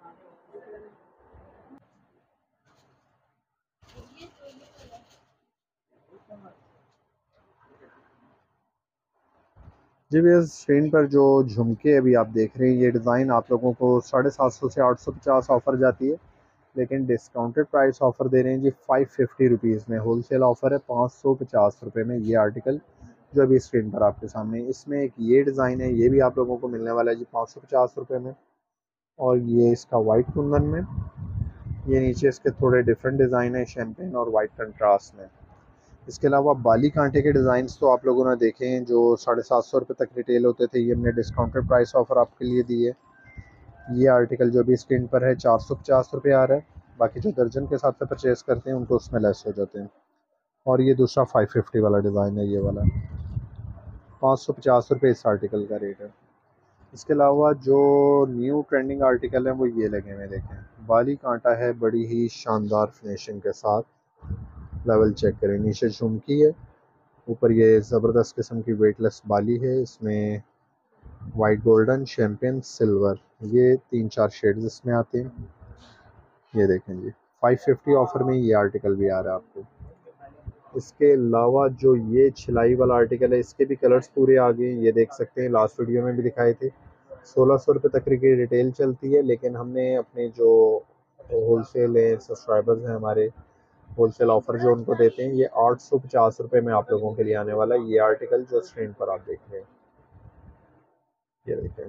जी भैया, स्क्रीन पर जो झुमके अभी आप देख रहे हैं ये डिज़ाइन आप लोगों को साढ़े सात सौ से आठ सौ पचास ऑफ़र जाती है, लेकिन डिस्काउंटेड प्राइस ऑफ़र दे रहे हैं जी फाइव फिफ्टी रुपीज़ में। होल सेल ऑफ़र है पाँच सौ पचास रुपये में ये आर्टिकल जो अभी स्क्रीन पर आपके सामने। इसमें एक ये डिज़ाइन है, ये भी आप लोगों को मिलने वाला है जी पाँच सौ पचास रुपये में, और ये इसका वाइट कुंदन में। ये नीचे इसके थोड़े डिफरेंट डिज़ाइन है, शैम्पेन और वाइट कंट्रास्ट में। इसके अलावा बाली कांटे के डिज़ाइंस तो आप लोगों ने देखे हैं जो साढ़े सात सौ रुपये तक रिटेल होते थे, ये हमने डिस्काउंटेड प्राइस ऑफ़र आपके लिए दी है। ये आर्टिकल जो भी स्क्रीन पर है चार सौ पचास रुपये आ रहा है, बाकी जो दर्जन के हिसाब से परचेज़ करते हैं उनको उसमें लेस हो जाते हैं। और ये दूसरा फाइव फिफ्टी वाला डिज़ाइन है, ये वाला पाँच सौ पचास रुपये इस आर्टिकल का रेट है। इसके अलावा जो न्यू ट्रेंडिंग आर्टिकल है वो ये लगे हुए देखें, बाली कांटा है बड़ी ही शानदार फिनिशिंग के साथ। लेवल चेक करें, नीचे झुमकी है, ऊपर ये ज़बरदस्त किस्म की वेटलेस बाली है। इसमें वाइट गोल्डन, शैम्पेन, सिल्वर, ये तीन चार शेड्स इसमें आते हैं। ये देखें जी, फाइव फिफ्टी ऑफ़र में ये आर्टिकल भी आ रहा है आपको। इसके अलावा जो ये छिलाई वाला आर्टिकल है इसके भी कलर्स पूरे आ गए हैं, ये देख सकते हैं, लास्ट वीडियो में भी दिखाए थे। सोलह सौ रुपये तक की रिटेल चलती है, लेकिन हमने अपने जो होल सेल है सब्सक्राइबर्स हैं हमारे, होल सेल ऑफ़र जो उनको देते हैं, ये आठ सौ पचास रुपये में आप लोगों के लिए आने वाला है। ये आर्टिकल जो स्क्रीन पर आप देख रहे हैं, ये देखें,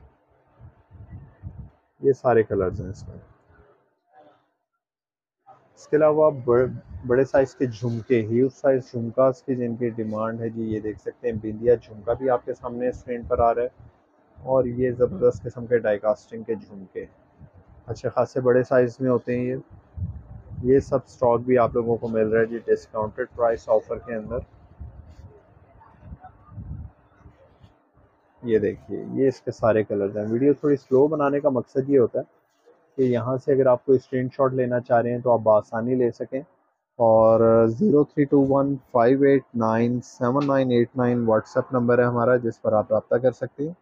ये सारे कलर्स हैं इसमें। इसके अलावा बड़े साइज़ के झुमके, ह्यूज साइज़ झुमकास की जिनकी डिमांड है जी, ये देख सकते हैं, बिंदिया झुमका भी आपके सामने स्क्रीन पर आ रहा है। और ये ज़बरदस्त किस्म के डाई कास्टिंग के झुमके अच्छे खासे बड़े साइज़ में होते हैं। ये ये सब स्टॉक भी आप लोगों को मिल रहा है जी डिस्काउंटेड प्राइस ऑफ़र के अंदर। ये देखिए, ये इसके सारे कलर्स हैं। वीडियो थोड़ी स्लो बनाने का मकसद ये होता है कि यहाँ से अगर आप कोई स्क्रीनशॉट लेना चाह रहे हैं तो आप बआसानी ले सकें। और zero three two one five eight nine seven nine eight nine WhatsApp number है हमारा, जिस पर आप रब्ता कर सकते हैं।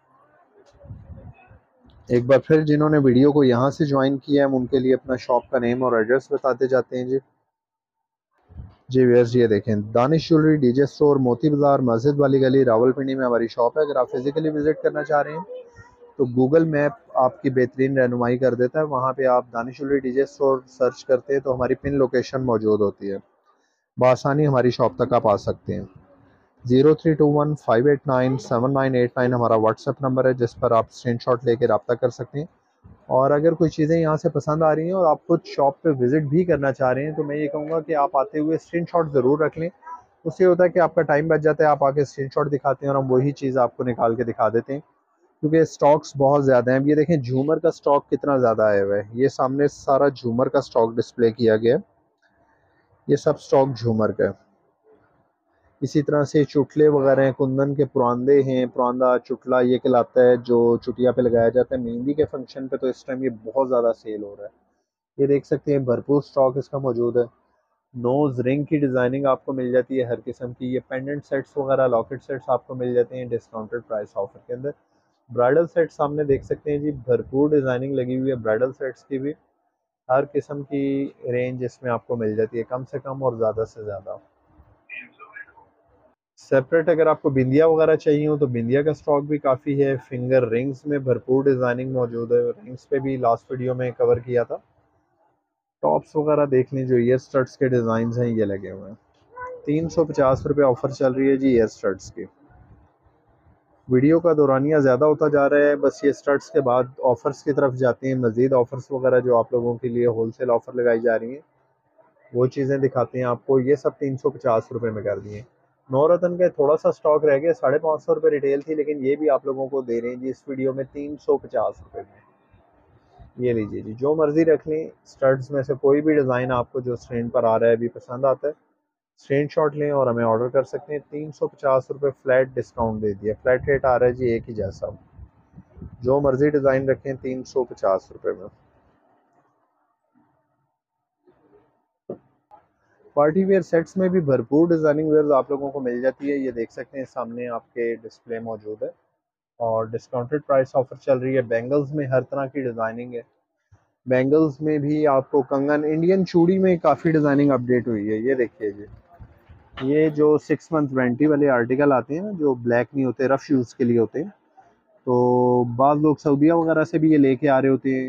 एक बार फिर जिन्होंने वीडियो को यहाँ से ज्वाइन किया है, हम उनके लिए अपना शॉप का नेम और एड्रेस बताते जाते हैं जी। जी व्यर्स, ये देखें, दानिश ज्वेलरी डीजे स्टोर, मोती बाजार, मस्जिद वाली गली, रावलपिंडी में हमारी शॉप है। अगर आप फिजिकली विजिट करना चाह रहे हैं तो गूगल मैप आपकी बेहतरीन रहनुमाई कर देता है। वहाँ पे आप Danish jewellery DJ store search करते हैं तो हमारी पिन लोकेशन मौजूद होती है। बआसानी हमारी शॉप तक आप आ सकते हैं। Zero three two one five eight nine seven nine eight nine हमारा व्हाट्सएप नंबर है, जिस पर आप स्क्रीनशॉट लेके रब्ता कर सकते हैं। और अगर कोई चीज़ें यहाँ से पसंद आ रही हैं और आप खुद शॉप पे विज़िट भी करना चाह रहे हैं तो मैं ये कहूँगा कि आप आते हुए स्क्रीनशॉट ज़रूर रख लें। उससे होता है कि आपका टाइम बच जाता है, आप आके स्क्रीनशॉट दिखाते हैं और हम वही चीज़ आपको निकाल के दिखा देते हैं, क्योंकि स्टॉक्स बहुत ज़्यादा हैं। अब ये देखें झूमर का स्टॉक कितना ज़्यादा आया हुआ है। ये सामने सारा झूमर का स्टॉक डिस्प्ले किया गया है। ये सब स्टॉक झूमर का है। इसी तरह से चुटले वगैरह हैं, कुंदन के पुरांदे हैं। पुरांदा चुटला ये कहलाता है जो चुटिया पे लगाया जाता है मेहंदी के फंक्शन पे, तो इस टाइम ये बहुत ज़्यादा सेल हो रहा है। ये देख सकते हैं, भरपूर स्टॉक इसका मौजूद है। नोज रिंग की डिज़ाइनिंग आपको मिल जाती है हर किस्म की। ये पेंडेंट सेट्स वगैरह, लॉकेट सेट्स आपको मिल जाते हैं डिस्काउंटेड प्राइस ऑफर के अंदर। ब्राइडल सेट सामने देख सकते हैं जी, भरपूर डिज़ाइनिंग लगी हुई है ब्राइडल सेट्स की भी। हर किस्म की रेंज इसमें आपको मिल जाती है, कम से कम और ज़्यादा से ज़्यादा। सेपरेट अगर आपको बिंदिया वगैरह चाहिए हो तो बिंदिया का स्टॉक भी काफ़ी है। फिंगर रिंग्स में भरपूर डिज़ाइनिंग मौजूद है। रिंग्स पे भी लास्ट वीडियो में कवर किया था। टॉप्स वगैरह देख लें, जो ईयर स्टड्स के डिज़ाइन हैं ये लगे हुए हैं। तीन सौ पचास रुपये ऑफ़र चल रही है जी ईयर स्टड्स की। वीडियो का दौरानिया ज़्यादा होता जा रहा है, बस ये स्टड्स के बाद ऑफ़र्स की तरफ जाते हैं। मज़ीद ऑफ़र्स वगैरह जो आप लोगों के लिए होलसेल ऑफ़र लगाई जा रही हैं वो चीज़ें दिखाते हैं आपको। ये सब तीन सौ पचास रुपये में कर दिए। नवरत्न का थोड़ा सा स्टॉक रह गया, साढ़े पाँच सौ रुपये रिटेल थी, लेकिन ये भी आप लोगों को दे रहे हैं जी इस वीडियो में तीन सौ पचास रुपये में। ये लीजिए जी, जो मर्ज़ी रख लें। स्टड्स में से कोई भी डिज़ाइन आपको जो स्क्रीन पर आ रहा है अभी पसंद आता है, स्क्रीनशॉट लें और हमें ऑर्डर कर सकते हैं। तीन सौ पचास रुपये फ्लैट डिस्काउंट दे दिया। फ्लैट रेट आ रहा है जी एक ही जैसा। जो मर्ज़ी डिज़ाइन रखें तीन सौ पचास रुपये में। पार्टी वेयर सेट्स में भी भरपूर डिज़ाइनिंग वेयर आप लोगों को मिल जाती है। ये देख सकते हैं, सामने आपके डिस्प्ले मौजूद है और डिस्काउंटेड प्राइस ऑफर चल रही है। बैंगल्स में हर तरह की डिज़ाइनिंग है। बैंगल्स में भी आपको कंगन, इंडियन चूड़ी में काफ़ी डिज़ाइनिंग अपडेट हुई है। ये देखिए जी, ये जो सिक्स मंथ वारंटी वाले आर्टिकल आते हैं ना, जो ब्लैक नहीं होते, रफ़ यूज़ के लिए होते हैं, तो बाज़ लोग सऊदीया वगैरह से भी ये लेके आ रहे होते हैं।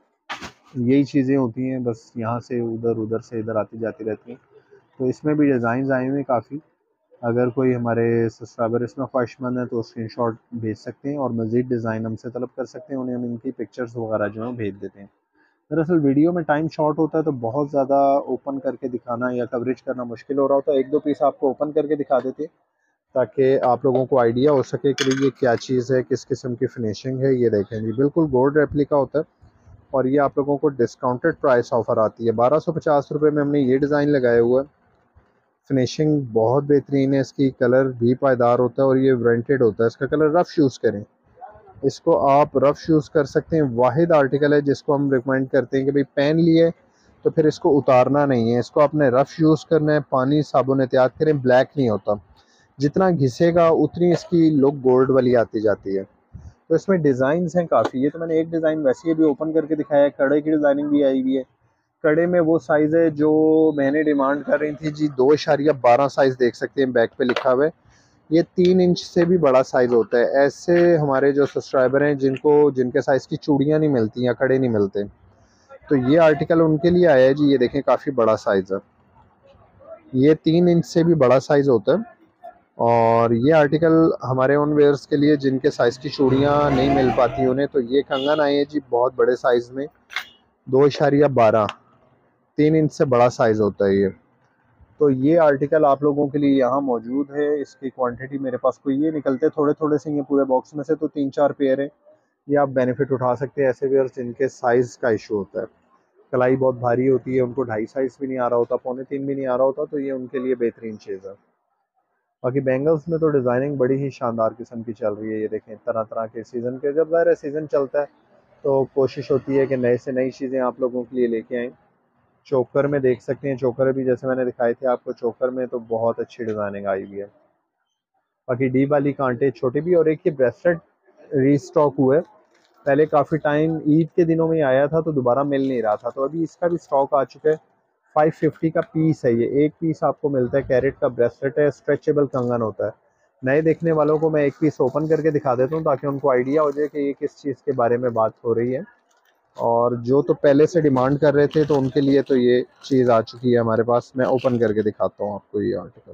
यही चीज़ें होती हैं, बस यहाँ से उधर, उधर से इधर आती जाती रहती हैं। तो इसमें भी डिज़ाइन आए हुए हैं काफ़ी। अगर कोई हमारे सब्सक्राइबर इसमें ख्वाहिशमंद है तो स्क्रीनशॉट भेज सकते हैं और मज़ीद डिज़ाइन हमसे तलब कर सकते हैं। उन्हें हम इनकी पिक्चर्स वगैरह जो है भेज देते हैं। दरअसल वीडियो में टाइम शॉर्ट होता है तो बहुत ज़्यादा ओपन करके दिखाना या कवरेज करना मुश्किल हो रहा होता है। एक दो पीस आपको ओपन करके दिखा देते हैं ताकि आप लोगों को आइडिया हो सके कि ये क्या चीज़ है, किस किस्म की फिनिशिंग है। ये देखें जी, बिल्कुल गोल्ड रेप्लिका होता है और ये आप लोगों को डिस्काउंटेड प्राइस ऑफर आती है। बारह सौ पचास रुपये में हमने ये डिज़ाइन लगाया हुआ है। फिनिशिंग बहुत बेहतरीन है इसकी, कलर भी पायदार होता है और ये वारंटेड होता है। इसका कलर रफ़ यूज़ करें, इसको आप रफ़ यूज़ कर सकते हैं। वाहिद आर्टिकल है जिसको हम रिकमेंड करते हैं कि भाई पहन लिए तो फिर इसको उतारना नहीं है, इसको आपने रफ़ यूज़ करना है। पानी साबुन एहतियात करें, ब्लैक नहीं होता। जितना घिसेगा उतनी इसकी लुक गोल्ड वाली आती जाती है। तो इसमें डिज़ाइंस हैं काफ़ी। ये तो मैंने एक डिज़ाइन वैसे ही भी ओपन करके दिखाया है। कड़े की डिज़ाइनिंग भी आई हुई है। कड़े में वो साइज़ है जो मैंने डिमांड कर रही थी जी, दो इशारिया बारह साइज़ देख सकते हैं, बैक पे लिखा हुआ है। ये तीन इंच से भी बड़ा साइज़ होता है। ऐसे हमारे जो सब्सक्राइबर हैं जिनको जिनके साइज़ की चूड़ियाँ नहीं मिलती या कड़े नहीं मिलते, तो ये आर्टिकल उनके लिए आया है जी। ये देखें, काफ़ी बड़ा साइज़ है, ये तीन इंच से भी बड़ा साइज़ होता है। और ये आर्टिकल हमारे उन वेयर्स के लिए जिनके साइज़ की चूड़ियाँ नहीं मिल पाती उन्हें। तो ये कंगन आए हैं जी बहुत बड़े साइज़ में, दो इशारिया बारह, तीन इंच से बड़ा साइज़ होता है ये। तो ये आर्टिकल आप लोगों के लिए यहाँ मौजूद है। इसकी क्वांटिटी मेरे पास कोई ये निकलते थोड़े थोड़े से, ये पूरे बॉक्स में से तो तीन चार पेयर हैं। ये आप बेनिफिट उठा सकते हैं ऐसे वेयर्स जिनके साइज़ का इशू होता है। कलाई बहुत भारी होती है, उनको ढाई साइज़ भी नहीं आ रहा होता, पौने तीन भी नहीं आ रहा होता, तो ये उनके लिए बेहतरीन चीज़ है। बाकी बैंगल्स में तो डिज़ाइनिंग बड़ी ही शानदार किस्म की चल रही है। ये देखें तरह तरह के सीज़न के, जब ज़ाहिर सीज़न चलता है तो कोशिश होती है कि नए से नई चीज़ें आप लोगों के लिए लेके आएँ। चोकर में देख सकते हैं, चोकर भी जैसे मैंने दिखाए थे आपको, चोकर में तो बहुत अच्छी डिज़ाइनिंग आई हुई है। बाकी डी वाली कांटे छोटे भी, और एक ये ब्रेसलेट रीस्टॉक हुआ है। पहले काफ़ी टाइम ईद के दिनों में आया था तो दोबारा मिल नहीं रहा था, तो अभी इसका भी स्टॉक आ चुका है। फाइव फिफ्टी का पीस है ये, एक पीस आपको मिलता है। कैरेट का ब्रेसलेट है, स्ट्रेचेबल कंगन होता है। नए देखने वालों को मैं एक पीस ओपन करके दिखा देता हूँ ताकि उनको आइडिया हो जाए कि ये किस चीज़ के बारे में बात हो रही है। और जो तो पहले से डिमांड कर रहे थे तो उनके लिए तो ये चीज़ आ चुकी है हमारे पास। मैं ओपन करके दिखाता हूँ आपको ये आर्टिकल।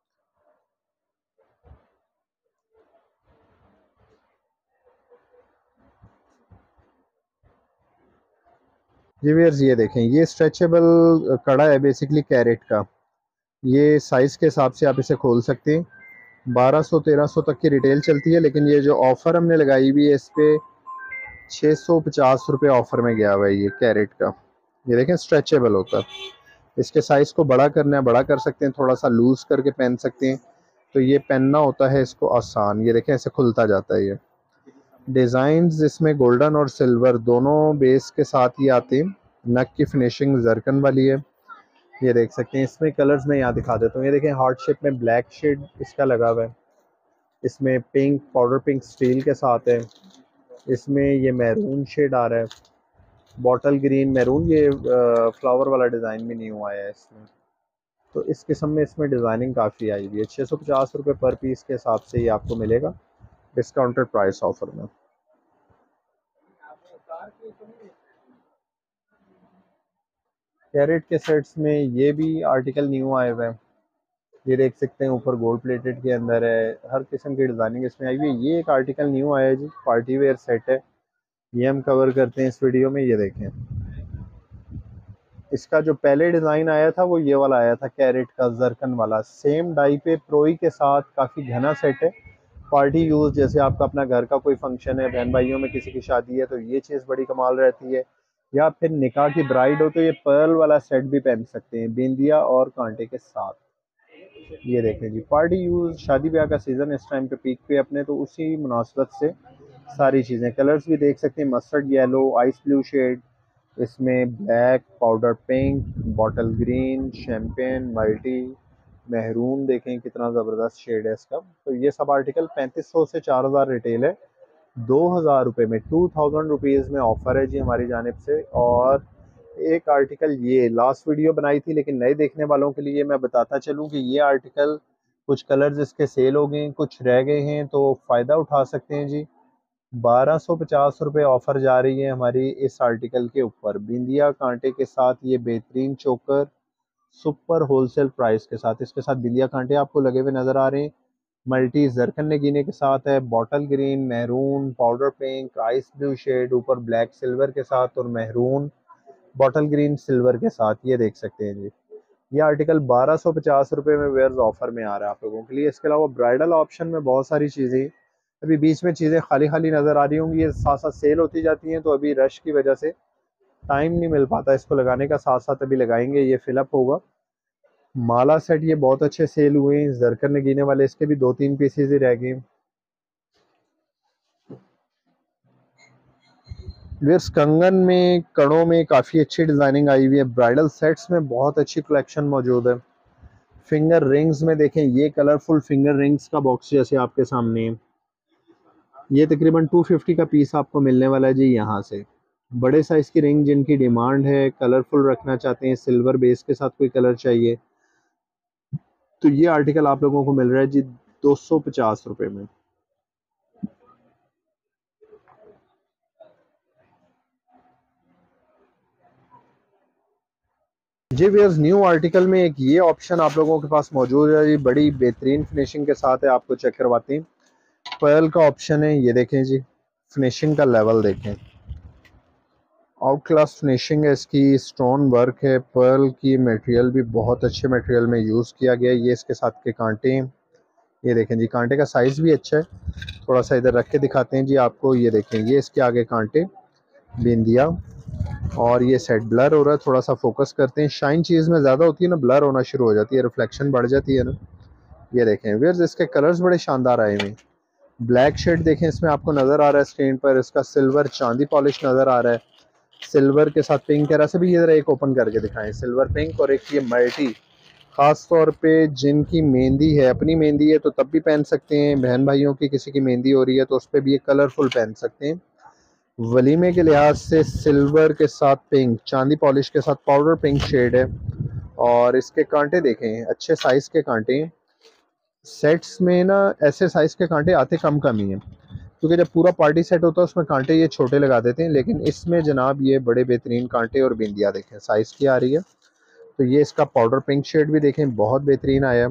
जी व्यूअर्स, ये देखें, ये स्ट्रेचेबल कड़ा है बेसिकली कैरेट का। ये साइज़ के हिसाब से आप इसे खोल सकते हैं। बारह सौ तेरह सौ तक की रिटेल चलती है, लेकिन ये जो ऑफ़र हमने लगाई हुई है इस पर छः सौ पचास रुपये ऑफ़र में गया हुआ है ये कैरेट का। ये देखें स्ट्रेचेबल होता है। इसके साइज़ को बड़ा करना है बड़ा कर सकते हैं, थोड़ा सा लूज़ करके पहन सकते हैं। तो ये पहनना होता है इसको आसान। ये देखें ऐसे खुलता जाता है। ये डिज़ाइंस इसमें गोल्डन और सिल्वर दोनों बेस के साथ ही आते हैं। नक की फिनिशिंग जरकन वाली है। ये देख सकते हैं, इसमें कलर्स मैं यहाँ दिखा देता हूँ। ये देखें हार्ट शेप में ब्लैक शेड इसका लगा हुआ है। इसमें पिंक, पाउडर पिंक स्टील के साथ है। इसमें ये मैरून शेड आ रहा है, बॉटल ग्रीन मैरून। ये फ्लावर वाला डिज़ाइन भी न्यू आया है इसमें। तो इस किस्म में इसमें डिज़ाइनिंग काफ़ी आई हुई है। छः सौ पचास रुपये पर पीस के हिसाब से ये आपको मिलेगा डिस्काउंटेड प्राइस ऑफर में। कैरेट के सेट्स में ये भी आर्टिकल न्यू आए हुए हैं। ये देख सकते हैं ऊपर गोल्ड प्लेटेड के अंदर है, हर किस्म की डिज़ाइनिंग इसमें आई हुई है। ये एक आर्टिकल न्यू आया है जी, पार्टी वेयर सेट है। ये हम कवर करते हैं इस वीडियो में। ये देखें, इसका जो पहले डिज़ाइन आया था वो ये वाला आया था, कैरेट का जरकन वाला। सेम डाई पे प्रोई के साथ काफ़ी घना सेट है। पार्टी यूज़, जैसे आपका अपना घर का कोई फंक्शन है, बहन भाइयों में किसी की शादी है, तो ये चीज़ बड़ी कमाल रहती है। या फिर निकाह की ब्राइड हो तो ये पर्ल वाला सेट भी पहन सकते हैं, बिंदिया और कांटे के साथ। ये देखें जी, पार्टी यूज़, शादी ब्याह का सीज़न इस टाइम पे पीक पे अपने, तो उसी मुनासबत से सारी चीज़ें। कलर्स भी देख सकते हैं, mustard yellow, ice blue shade, इसमें black, powder pink, bottle green, champagne, multi, महरून। देखें कितना ज़बरदस्त शेड है इसका। तो ये सब आर्टिकल पैंतीस सौ से चार हज़ार रिटेल है। दो हज़ार रुपये में, टू थाउजेंड रुपीज़ में ऑफ़र है जी हमारी जानिब से। और एक आर्टिकल ये लास्ट वीडियो बनाई थी, लेकिन नए देखने वालों के लिए मैं बताता चलूँ कि ये आर्टिकल कुछ कलर्स इसके सेल हो गए, कुछ रह गए हैं, तो फ़ायदा उठा सकते हैं जी। बारह सौ पचास रुपये ऑफ़र जा रही है हमारी इस आर्टिकल के ऊपर, बिंदिया कांटे के साथ। ये बेहतरीन चोकर सुपर होलसेल प्राइस के साथ, इसके साथ बिंदिया कांटे आपको लगे हुए नज़र आ रहे हैं। मल्टी जरकन नगीने के साथ है, bottle green, maroon, powder pink, ice blue shade, ऊपर ब्लैक सिल्वर के साथ, और मैरून बॉटल ग्रीन सिल्वर के साथ। ये देख सकते हैं जी, ये आर्टिकल बारह सौ पचास रुपये में वेयर्स ऑफर में आ रहा है आप लोगों के लिए। इसके अलावा ब्राइडल ऑप्शन में बहुत सारी चीज़ें, अभी बीच में चीज़ें खाली खाली नज़र आ रही होंगी, ये साथ साथ सेल होती जाती हैं, तो अभी रश की वजह से टाइम नहीं मिल पाता इसको लगाने का। साथ साथ अभी लगाएंगे, ये फिलअप होगा। माला सेट ये बहुत अच्छे सेल हुए हैं, जरकन नगीने वाले, इसके भी दो तीन पीसेज ही रह गए। वेयर्स कंगन में, कड़ों में काफ़ी अच्छी डिज़ाइनिंग आई हुई है। ब्राइडल सेट्स में बहुत अच्छी कलेक्शन मौजूद है। फिंगर रिंग्स में देखें, ये कलरफुल फिंगर रिंग्स का बॉक्स जैसे आपके सामने है। ये तकरीबन दो सौ पचास का पीस आपको मिलने वाला है जी यहाँ से। बड़े साइज़ की रिंग जिनकी डिमांड है, कलरफुल रखना चाहते हैं, सिल्वर बेस के साथ कोई कलर चाहिए, तो ये आर्टिकल आप लोगों को मिल रहा है जी दो सौ पचास रुपये में। जी व्यूअर्स, न्यू आर्टिकल में एक ये ऑप्शन आप लोगों के पास मौजूद है जी, बड़ी बेहतरीन फिनिशिंग के साथ है। आपको चेक करवाते हैं, पर्ल का ऑप्शन है। ये देखें जी, फिनिशिंग का लेवल देखें, आउट क्लास फिनिशिंग है इसकी। स्टोन वर्क है, पर्ल की मटेरियल भी बहुत अच्छे मटेरियल में यूज़ किया गया है। ये इसके साथ के कांटे हैं, ये देखें जी, कांटे का साइज़ भी अच्छा है। थोड़ा सा इधर रख के दिखाते हैं जी आपको। ये देखें, ये इसके आगे कांटे, बिंदिया, और ये सेट ब्लर हो रहा है, थोड़ा सा फोकस करते हैं। शाइन चीज़ में ज़्यादा होती है ना, ब्लर होना शुरू हो जाती है, रिफ्लेक्शन बढ़ जाती है ना, ये देखें व्यूअर्स, इसके कलर्स बड़े शानदार आए हुए। ब्लैक शेड देखें इसमें आपको नज़र आ रहा है स्क्रीन पर, इसका सिल्वर चांदी पॉलिश नज़र आ रहा है, सिल्वर के साथ पिंक कह रहा है। सभी ये जरा एक ओपन करके दिखाएं, सिल्वर पिंक और एक ये मल्टी। ख़ास तौर पे जिनकी मेहंदी है, अपनी मेहंदी है तो तब भी पहन सकते हैं, बहन भाइयों की किसी की मेहंदी हो रही है तो उस पर भी ये कलरफुल पहन सकते हैं। वलीमे के लिहाज से सिल्वर के साथ पिंक, चांदी पॉलिश के साथ पाउडर पिंक शेड है। और इसके कांटे देखें, अच्छे साइज़ के कांटे हैं। सेट्स में ना ऐसे साइज़ के कांटे आते कम कम ही हैं, क्योंकि जब पूरा पार्टी सेट होता है उसमें कांटे ये छोटे लगा देते हैं, लेकिन इसमें जनाब ये बड़े बेहतरीन कांटे और बिंदिया देखें साइज़ की आ रही है। तो ये इसका पाउडर पिंक शेड भी देखें बहुत बेहतरीन आया।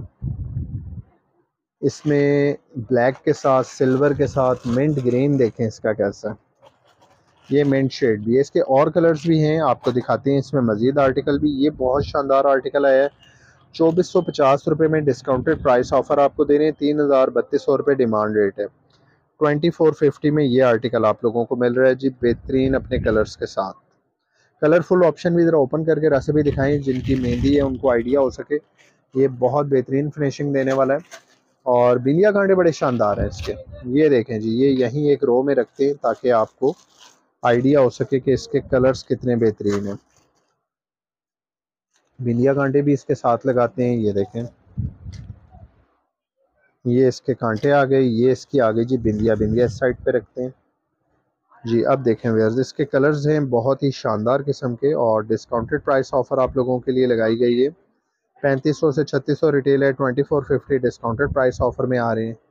इसमें ब्लैक के साथ सिल्वर के साथ मिंट ग्रीन देखें इसका कैसा, ये मिंट शेड भी है। इसके और कलर्स भी हैं, आपको दिखाते हैं इसमें मज़ीद आर्टिकल भी। ये बहुत शानदार आर्टिकल आया है, चौबीस सौ पचास रुपये में डिस्काउंटेड प्राइस ऑफ़र आपको दे रहे हैं, तीन हज़ार बत्तीस सौ रुपये डिमांड रेट है। ट्वेंटी फोर फिफ्टी में ये आर्टिकल आप लोगों को मिल रहा है जी, बेहतरीन अपने कलर्स के साथ। कलरफुल ऑप्शन भी ज़रा ओपन करके रस्म भी दिखाएं, जिनकी मेहंदी है उनको आइडिया हो सके। ये बहुत बेहतरीन फिनिशिंग देने वाला है और बिंदिया कांटे बड़े शानदार हैं इसके। ये देखें जी, ये यहीं एक रो में रखते हैं ताकि आपको आइडिया हो सके कि इसके कलर्स कितने बेहतरीन हैं। बिंदिया कांटे भी इसके साथ लगाते हैं, ये देखें ये इसके कांटे आ गए, ये इसकी आ गई जी बिंदिया। बिंदिया इस साइड पे रखते हैं जी। अब देखें व्यूअर्स, इसके कलर्स हैं बहुत ही शानदार किस्म के और डिस्काउंटेड प्राइस ऑफ़र आप लोगों के लिए लगाई गई है। पैंतीस सौ से छत्तीस सौ रिटेल है, twenty four fifty discounted price offer में आ रहे हैं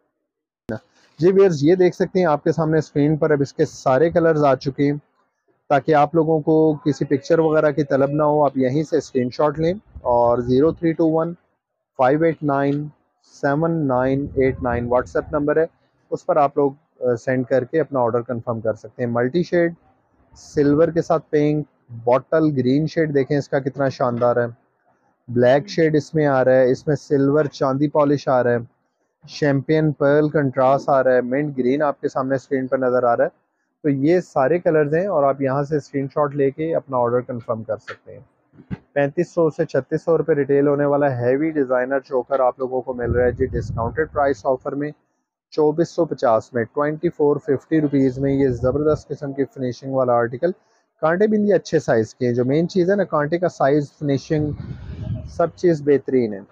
जी। व्यूअर्स ये देख सकते हैं आपके सामने स्क्रीन पर, अब इसके सारे कलर्स आ चुके हैं। ताकि आप लोगों को किसी पिक्चर वगैरह की तलब ना हो, आप यहीं से स्क्रीनशॉट लें और zero three two one five eight nine seven nine eight nine WhatsApp number है, उस पर आप लोग सेंड करके अपना ऑर्डर कंफर्म कर सकते हैं। मल्टी शेड सिल्वर के साथ पिंक, बॉटल ग्रीन शेड देखें इसका कितना शानदार है, ब्लैक शेड इसमें आ रहा है, इसमें सिल्वर चांदी पॉलिश आ रहा है, शैम्पियन पर्ल कंट्रास्ट आ रहा है, मिंट ग्रीन आपके सामने स्क्रीन पर नज़र आ रहा है। तो ये सारे कलर्स हैं और आप यहाँ से स्क्रीनशॉट लेके अपना ऑर्डर कंफर्म कर सकते हैं। पैंतीस सौ से छत्तीस सौ रुपये रिटेल होने वाला हैवी डिज़ाइनर चोकर आप लोगों को मिल रहा है जी, डिस्काउंटेड प्राइस ऑफर में चौबीस सौ पचास में, ट्वेंटी फोर फिफ्टी रुपीज़ में। ये ज़बरदस्त किस्म की फिनिशिंग वाला आर्टिकल, कांटे बिंदी अच्छे साइज़ के हैं। जो मेन चीज़ है ना, कांटे का साइज़, फिनिशिंग, सब चीज़ बेहतरीन है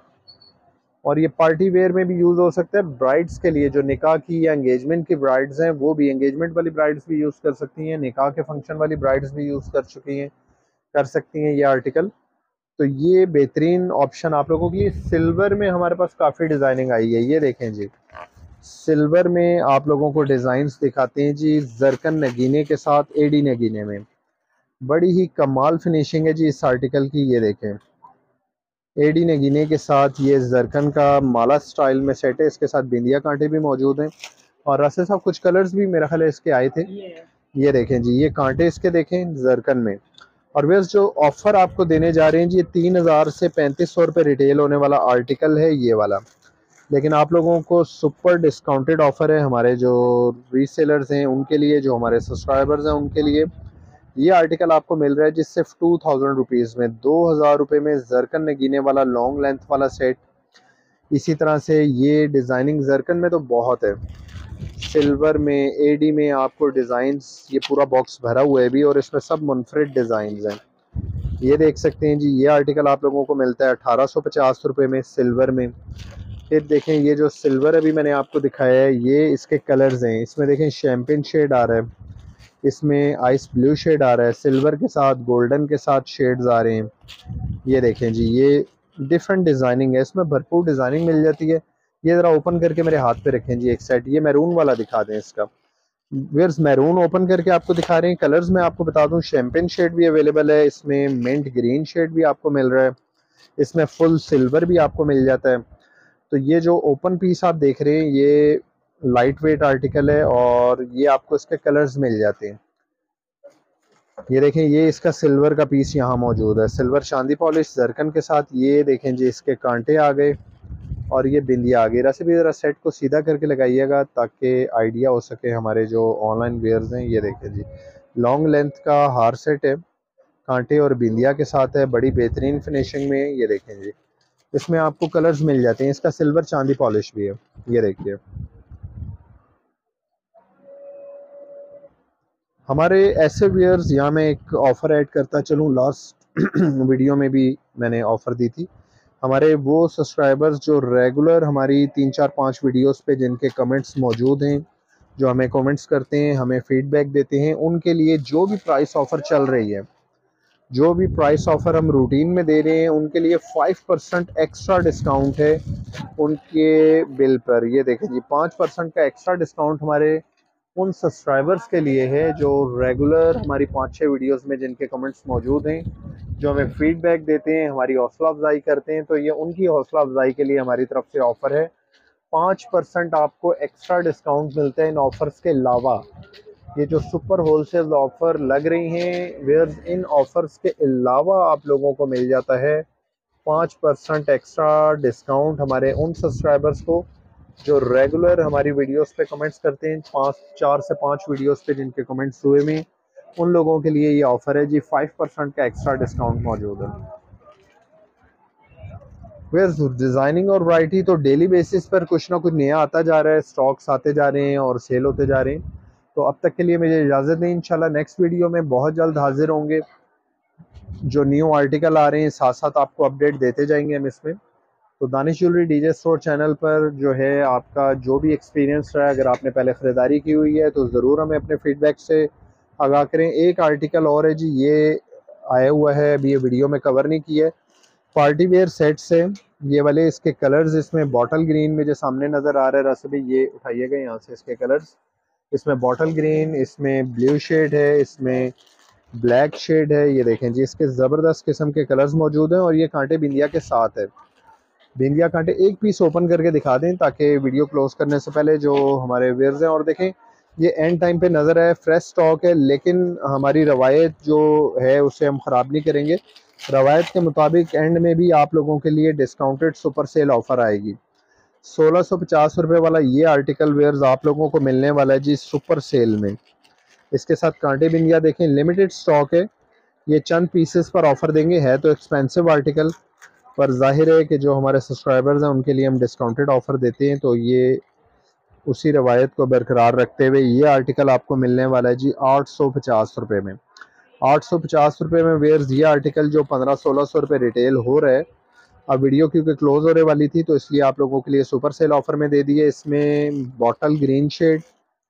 और ये पार्टी वेयर में भी यूज़ हो सकता है। ब्राइड्स के लिए जो निकाह की या एंगेजमेंट की ब्राइड्स हैं वो भी, एंगेजमेंट वाली ब्राइड्स भी यूज़ कर सकती हैं, निकाह के फंक्शन वाली ब्राइड्स भी यूज़ कर चुकी हैं कर सकती हैं ये आर्टिकल। तो ये बेहतरीन ऑप्शन आप लोगों की। सिल्वर में हमारे पास काफ़ी डिज़ाइनिंग आई है, ये देखें जी, सिल्वर में आप लोगों को डिज़ाइंस दिखाते हैं जी, जरकन नगीने के साथ एडी नगीने में, बड़ी ही कमाल फिनिशिंग है जी इस आर्टिकल की। ये देखें एडी नगीने के साथ ये जरकन का माला स्टाइल में सेट है, इसके साथ बिंदिया कांटे भी मौजूद हैं और रास्ते साहब कुछ कलर्स भी मेरा ख्याल है इसके आए थे। ये देखें जी, ये कांटे इसके देखें जरकन में। और वैसे जो ऑफ़र आपको देने जा रहे हैं जी, ये तीन हज़ार से पैंतीस सौ रुपये रिटेल होने वाला आर्टिकल है ये वाला, लेकिन आप लोगों को सुपर डिस्काउंटेड ऑफ़र है हमारे जो रीसेलर्स हैं उनके लिए, जो हमारे सब्सक्राइबर्स हैं उनके लिए। ये आर्टिकल आपको मिल रहा है जी सिर्फ टू थाउजेंड रुपीज़ में, दो हज़ार रुपये में जरकन नगीने वाला लॉन्ग लेंथ वाला सेट। इसी तरह से ये डिज़ाइनिंग जरकन में तो बहुत है, सिल्वर में, एडी में आपको डिज़ाइंस, ये पूरा बॉक्स भरा हुआ है भी और इसमें सब मुनफरिद डिज़ाइंस हैं। ये देख सकते हैं जी, ये आर्टिकल आप लोगों को मिलता है अठारह सौ पचास रुपये में सिल्वर में। फिर देखें ये जो सिल्वर अभी मैंने आपको दिखाया है, ये इसके कलर्स हैं। इसमें देखें शैम्पेन शेड आ रहा है, इसमें आइस ब्लू शेड आ रहा है, सिल्वर के साथ गोल्डन के साथ शेड्स आ रहे हैं। ये देखें जी, ये डिफरेंट डिज़ाइनिंग है, इसमें भरपूर डिज़ाइनिंग मिल जाती है। ये ज़रा ओपन करके मेरे हाथ पे रखें जी एक सेट, ये मैरून वाला दिखा दें इसका। वेयर्स मैरून ओपन करके आपको दिखा रहे हैं। कलर्स में आपको बता दूं, शैम्पेन शेड भी अवेलेबल है, इसमें मिंट ग्रीन शेड भी आपको मिल रहा है, इसमें फुल सिल्वर भी आपको मिल जाता है। तो ये जो ओपन पीस आप देख रहे हैं ये लाइट वेट आर्टिकल है और ये आपको इसके कलर्स मिल जाते हैं। ये देखें, ये इसका सिल्वर का पीस यहाँ मौजूद है, सिल्वर चांदी पॉलिश जरकन के साथ। ये देखें जी, इसके कांटे आ गए और ये बिंदिया आ गई। वैसे भी ज़रा सेट को सीधा करके लगाइएगा ताकि आइडिया हो सके हमारे जो ऑनलाइन वेयर्स हैं। ये देखें जी, लॉन्ग लेंथ का हार सेट है, कांटे और बिंदिया के साथ है, बड़ी बेहतरीन फिनिशिंग में। ये देखें जी, इसमें आपको कलर्स मिल जाते हैं। इसका सिल्वर चांदी पॉलिश भी है, ये देखिए। हमारे ऐसे वेयर्स, यहाँ मैं एक ऑफ़र ऐड करता चलूँ, लास्ट वीडियो में भी मैंने ऑफ़र दी थी। हमारे वो सब्सक्राइबर्स जो रेगुलर हमारी तीन चार पाँच वीडियोस पे जिनके कमेंट्स मौजूद हैं, जो हमें कमेंट्स करते हैं, हमें फीडबैक देते हैं, उनके लिए जो भी प्राइस ऑफ़र चल रही है, जो भी प्राइस ऑफ़र हम रूटीन में दे रहे हैं, उनके लिए फाइव परसेंट एक्स्ट्रा डिस्काउंट है उनके बिल पर। ये देखें जी, पाँच परसेंट का एक्स्ट्रा डिस्काउंट हमारे उन सब्सक्राइबर्स के लिए है जो रेगुलर हमारी पाँच छः वीडियोस में जिनके कमेंट्स मौजूद हैं, जो हमें फीडबैक देते हैं, हमारी हौसला अफजाई करते हैं। तो ये उनकी हौसला अफजाई के लिए हमारी तरफ से ऑफ़र है। पाँच परसेंट आपको एक्स्ट्रा डिस्काउंट मिलता है इन ऑफ़र्स के अलावा। ये जो सुपर होलसेल ऑफ़र लग रही हैं वेयर्स, इन ऑफ़र्स के अलावा आप लोगों को मिल जाता है पाँच परसेंट एक्स्ट्रा डिस्काउंट हमारे उन सब्सक्राइबर्स को जो रेगुलर हमारी वीडियोस पे कमेंट्स करते हैं। पाँच चार से पाँच वीडियोस पे जिनके कमेंट्स हुए में, उन लोगों के लिए ये ऑफ़र है जी, फाइव परसेंट का एक्स्ट्रा डिस्काउंट मौजूद है। वेयर्स, डिज़ाइनिंग और वैरायटी तो डेली बेसिस पर कुछ ना कुछ नया आता जा रहा है, स्टॉक्स आते जा रहे हैं और सेल होते जा रहे हैं। तो अब तक के लिए मुझे इजाज़त दें, इंशाल्लाह नेक्स्ट वीडियो में बहुत जल्द हाजिर होंगे। जो न्यू आर्टिकल आ रहे हैं साथ साथ आपको अपडेट देते जाएंगे हम इसमें। तो Danish jewellery DJ store channel पर जो है आपका जो भी एक्सपीरियंस रहा है, अगर आपने पहले ख़रीदारी की हुई है तो ज़रूर हमें अपने फीडबैक से आगाह करें। एक आर्टिकल और है जी, ये आया हुआ है, अभी ये वीडियो में कवर नहीं किया है, पार्टी वेयर सेट्स है ये वाले। इसके कलर्स इसमें बॉटल ग्रीन में जो सामने नज़र आ रहा है, रस भी ये उठाइएगा यहाँ से, इसके कलर्स इसमें बॉटल ग्रीन, इसमें ब्लू शेड है, इसमें ब्लैक शेड है। ये देखें जी, इसके ज़बरदस्त किस्म के कलर्स मौजूद हैं और ये कांटे बिंदिया के साथ है। बिंदिया कांटे एक पीस ओपन करके दिखा दें ताकि वीडियो क्लोज करने से पहले जो हमारे वेयर्स हैं। और देखें, ये एंड टाइम पे नज़र आए फ्रेश स्टॉक है, लेकिन हमारी रवायत जो है उसे हम ख़राब नहीं करेंगे। रवायत के मुताबिक एंड में भी आप लोगों के लिए डिस्काउंटेड सुपर सेल ऑफ़र आएगी। सोलह सौ पचास रुपये वाला ये आर्टिकल वेयर्स आप लोगों को मिलने वाला है जी सुपर सेल में। इसके साथ कांटे बिंदिया देखें, लिमिटेड स्टॉक है, ये चंद पीसेस पर ऑफ़र देंगे। है तो एक्सपेंसिव आर्टिकल, पर जाहिर है कि जो हमारे सब्सक्राइबर्स हैं उनके लिए हम डिस्काउंटेड ऑफ़र देते हैं। तो ये उसी रवायत को बरकरार रखते हुए ये आर्टिकल आपको मिलने वाला है जी आठ सौ पचास रुपये में। आठ सौ पचास रुपये में वेयर्स ये आर्टिकल जो पंद्रह सोलह सौ रुपये रिटेल हो रहा है, अब वीडियो क्योंकि क्लोज होने वाली थी तो इसलिए आप लोगों के लिए सुपर सेल ऑफ़र में दे दिए। इसमें बॉटल ग्रीन शेड,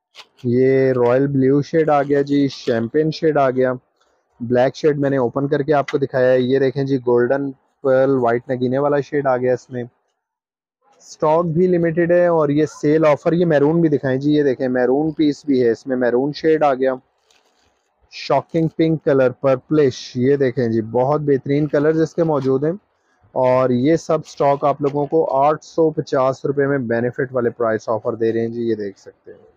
ये रॉयल ब्लू शेड आ गया जी, शैम्पेन शेड आ गया, ब्लैक शेड मैंने ओपन करके आपको दिखाया है। ये देखें जी, गोल्डन पर्ल वाइट नगीने वाला शेड आ गया। इसमें स्टॉक भी लिमिटेड है और ये सेल ऑफर। ये मैरून भी दिखाएं जी, ये देखें मैरून पीस भी है, इसमें मैरून शेड आ गया, शॉकिंग पिंक कलर, पर्पलिश, ये देखें जी बहुत बेहतरीन कलर्स इसके मौजूद हैं। और ये सब स्टॉक आप लोगों को आठ सौ पचास रुपये में बेनिफिट वाले प्राइस ऑफर दे रहे हैं जी, ये देख सकते हैं।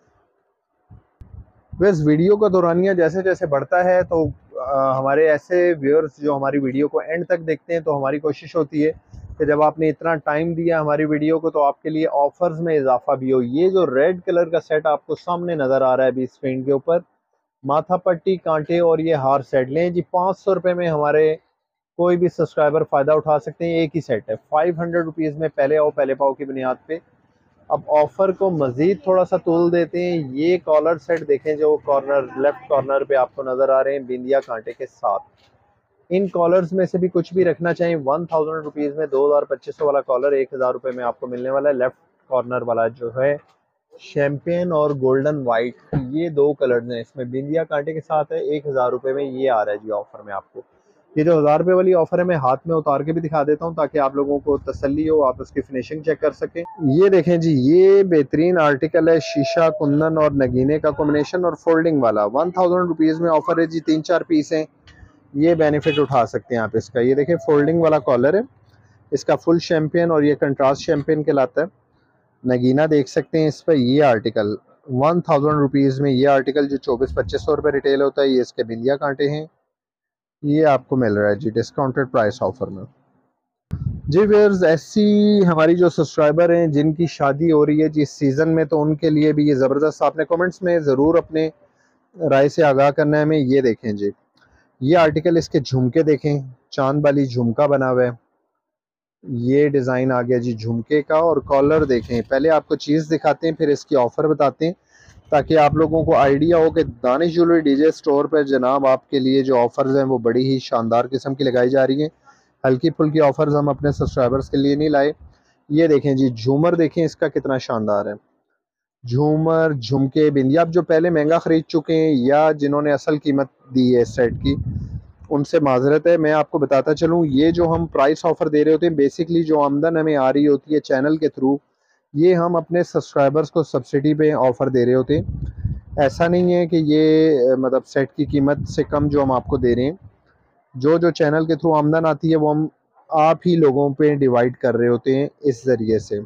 बस वीडियो का दौरानिया जैसे जैसे बढ़ता है तो आ, हमारे ऐसे व्यूअर्स जो हमारी वीडियो को एंड तक देखते हैं, तो हमारी कोशिश होती है कि जब आपने इतना टाइम दिया हमारी वीडियो को तो आपके लिए ऑफर्स में इजाफा भी हो। ये जो रेड कलर का सेट आपको सामने नज़र आ रहा है अभी स्क्रीन के ऊपर, माथा पट्टी, कांटे और ये हार सेट लें जी, पाँच सौ रुपये में हमारे कोई भी सब्सक्राइबर फ़ायदा उठा सकते हैं। एक ही सेट है, फाइव हंड्रेड रुपीज़ में पहले आओ पहले पाओ की बुनियाद पे। अब ऑफ़र को मज़ीद थोड़ा सा तूल देते हैं। ये कॉलर सेट देखें जो कॉर्नर लेफ़्ट कॉर्नर पे आपको नज़र आ रहे हैं बिंदिया कांटे के साथ। इन कॉलर्स में से भी कुछ भी रखना चाहिए, वन थाउजेंड रुपीज़ में दो हज़ार पच्चीस सौ वाला कॉलर एक हज़ार रुपये में आपको मिलने वाला है। लेफ़्ट कॉर्नर वाला जो है शैम्पेन और गोल्डन वाइट, ये दो कलर्स हैं, इसमें बिंदिया कांटे के साथ है, एक हज़ार रुपये में ये आ रहा है जी ऑफ़र में आपको। ये जो हज़ार रुपये वाली ऑफ़र है मैं हाथ में उतार के भी दिखा देता हूँ ताकि आप लोगों को तसल्ली हो, आप उसकी फिनिशिंग चेक कर सकें। ये देखें जी, ये बेहतरीन आर्टिकल है, शीशा, कुंदन और नगीने का कॉम्बिनेशन और फोल्डिंग वाला, वन थाउजेंड रुपीज़ में ऑफ़र है जी। तीन चार पीस हैं, ये बेनिफिट उठा सकते हैं आप इसका। ये देखें फोल्डिंग वाला कॉलर है, इसका फुल शैम्पेन और ये कंट्रास्ट शैम्पेन कहलाता है। नगीना देख सकते हैं इस पर। ये आर्टिकल वन थाउजेंड रुपीज़ में, ये आर्टिकल जो चौबीस पच्चीस सौ रुपये रिटेल होता है, ये इसके बिंदिया कांटे हैं, ये आपको मिल रहा है जी डिस्काउंटेड प्राइस ऑफर में। जी व्यूअर्स, ऐसी हमारी जो सब्सक्राइबर हैं जिनकी शादी हो रही है जिस सीज़न में, तो उनके लिए भी ये ज़बरदस्त, आपने कमेंट्स में ज़रूर अपने राय से आगाह करना है हमें। ये देखें जी, ये आर्टिकल, इसके झुमके देखें, चांद वाली झुमका बना हुआ है, ये डिज़ाइन आ गया जी झुमके का, और कॉलर देखें। पहले आपको चीज़ दिखाते हैं फिर इसकी ऑफ़र बताते हैं, ताकि आप लोगों को आइडिया हो कि दानिश ज्वेलरी डीजे स्टोर पर जनाब आपके लिए जो ऑफ़र्स हैं वो बड़ी ही शानदार किस्म की लगाई जा रही हैं। हल्की फुल्की ऑफ़र्स हम अपने सब्सक्राइबर्स के लिए नहीं लाए। ये देखें जी झूमर, देखें इसका कितना शानदार है। झूमर, झुमके, बिंदिया, आप जो पहले महंगा ख़रीद चुके हैं या जिन्होंने असल कीमत दी है सेट की, उनसे माजरत है। मैं आपको बताता चलूँ, ये जो हम प्राइस ऑफ़र दे रहे होते हैं, बेसिकली जो आमदन हमें आ रही होती है चैनल के थ्रू, ये हम अपने सब्सक्राइबर्स को सब्सिडी पे ऑफ़र दे रहे होते हैं। ऐसा नहीं है कि ये मतलब सेट की कीमत से कम जो हम आपको दे रहे हैं। जो जो चैनल के थ्रू आमदन आती है वो हम आप ही लोगों पे डिवाइड कर रहे होते हैं इस ज़रिए से।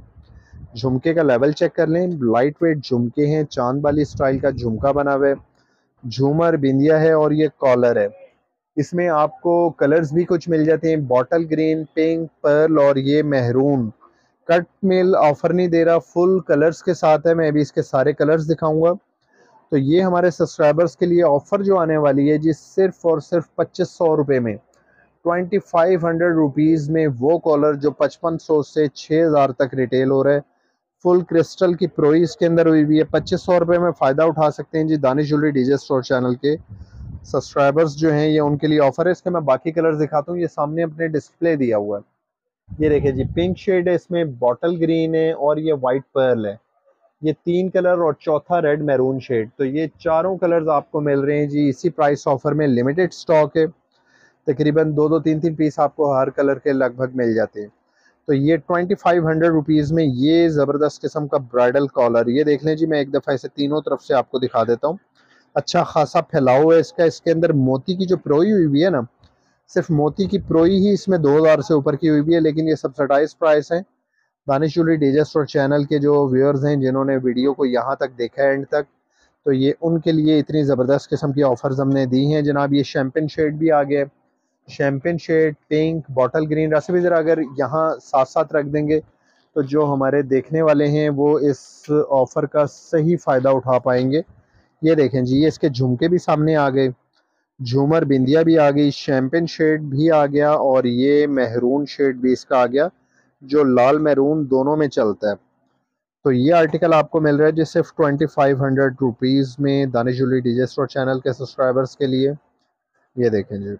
झुमके का लेवल चेक कर लें, लाइट वेट झुमके हैं, चांद वाली स्टाइल का झुमका बना हुआ है, झूमर, बिंदिया है और ये कॉलर है। इसमें आपको कलर्स भी कुछ मिल जाते हैं, बॉटल ग्रीन, पिंक, पर्ल और ये मेहरून। कट मिल ऑफर नहीं दे रहा, फुल कलर्स के साथ है। मैं अभी इसके सारे कलर्स दिखाऊंगा। तो ये हमारे सब्सक्राइबर्स के लिए ऑफर जो आने वाली है जी, सिर्फ और सिर्फ पच्चीस सौ रुपये में, ट्वेंटी फाइव हंड्रेड रुपीज़ में वो कॉलर जो पचपन सौ से छः हज़ार तक रिटेल हो रहा है। फुल क्रिस्टल की प्रोई इसके अंदर हुई भी है। पच्चीस सौ रुपये में फ़ायदा उठा सकते हैं जी Danish jewellery DJ store channel के सब्सक्राइबर्स जो हैं, ये उनके लिए ऑफर है। इसके मैं बाकी कलर दिखाता हूँ, ये सामने अपने डिस्प्ले दिया हुआ है। ये देखिए जी, पिंक शेड है, इसमें बॉटल ग्रीन है और ये वाइट पर्ल है। ये तीन कलर और चौथा रेड मैरून शेड। तो ये चारों कलर्स आपको मिल रहे हैं जी इसी प्राइस ऑफर में। लिमिटेड स्टॉक है, तकरीबन दो दो तीन तीन पीस आपको हर कलर के लगभग मिल जाते हैं। तो ये ट्वेंटी फाइव हंड्रेड रुपीज़ में ये ज़बरदस्त किस्म का ब्राइडल कॉलर, ये देख लें जी। मैं एक दफ़ा इसे तीनों तरफ से आपको दिखा देता हूँ। अच्छा खासा फैलाव है इसका। इसके अंदर मोती की जो प्रोई हुई हुई है ना, सिर्फ मोती की प्रोई ही इसमें दो हज़ार से ऊपर की हुई भी है, लेकिन ये सब्सिडाइज प्राइस है। Danish jewellery DJ store channel के जो व्यूअर्स हैं, जिन्होंने वीडियो को यहाँ तक देखा है एंड तक, तो ये उनके लिए इतनी ज़बरदस्त किस्म की ऑफ़र्स हमने दी हैं जनाब। ये शैम्पेन शेड भी आ गया, champagne shade, pink, bottle green. वैसे भी ज़रा अगर यहाँ साथ साथ रख देंगे तो जो हमारे देखने वाले हैं वो इस ऑफ़र का सही फ़ायदा उठा पाएंगे। ये देखें जी, ये इसके झुमके भी सामने आ गए, झूमर, बिंदिया भी आ गई, शैम्पेन शेड भी आ गया और ये मेहरून शेड भी इसका आ गया, जो लाल मेहरून दोनों में चलता है। तो ये आर्टिकल आपको मिल रहा है जी सिर्फ ट्वेंटी फाइव हंड्रेड रुपीज़ में Danish jewellery DJ store channel के सब्सक्राइबर्स के लिए। ये देखें जी,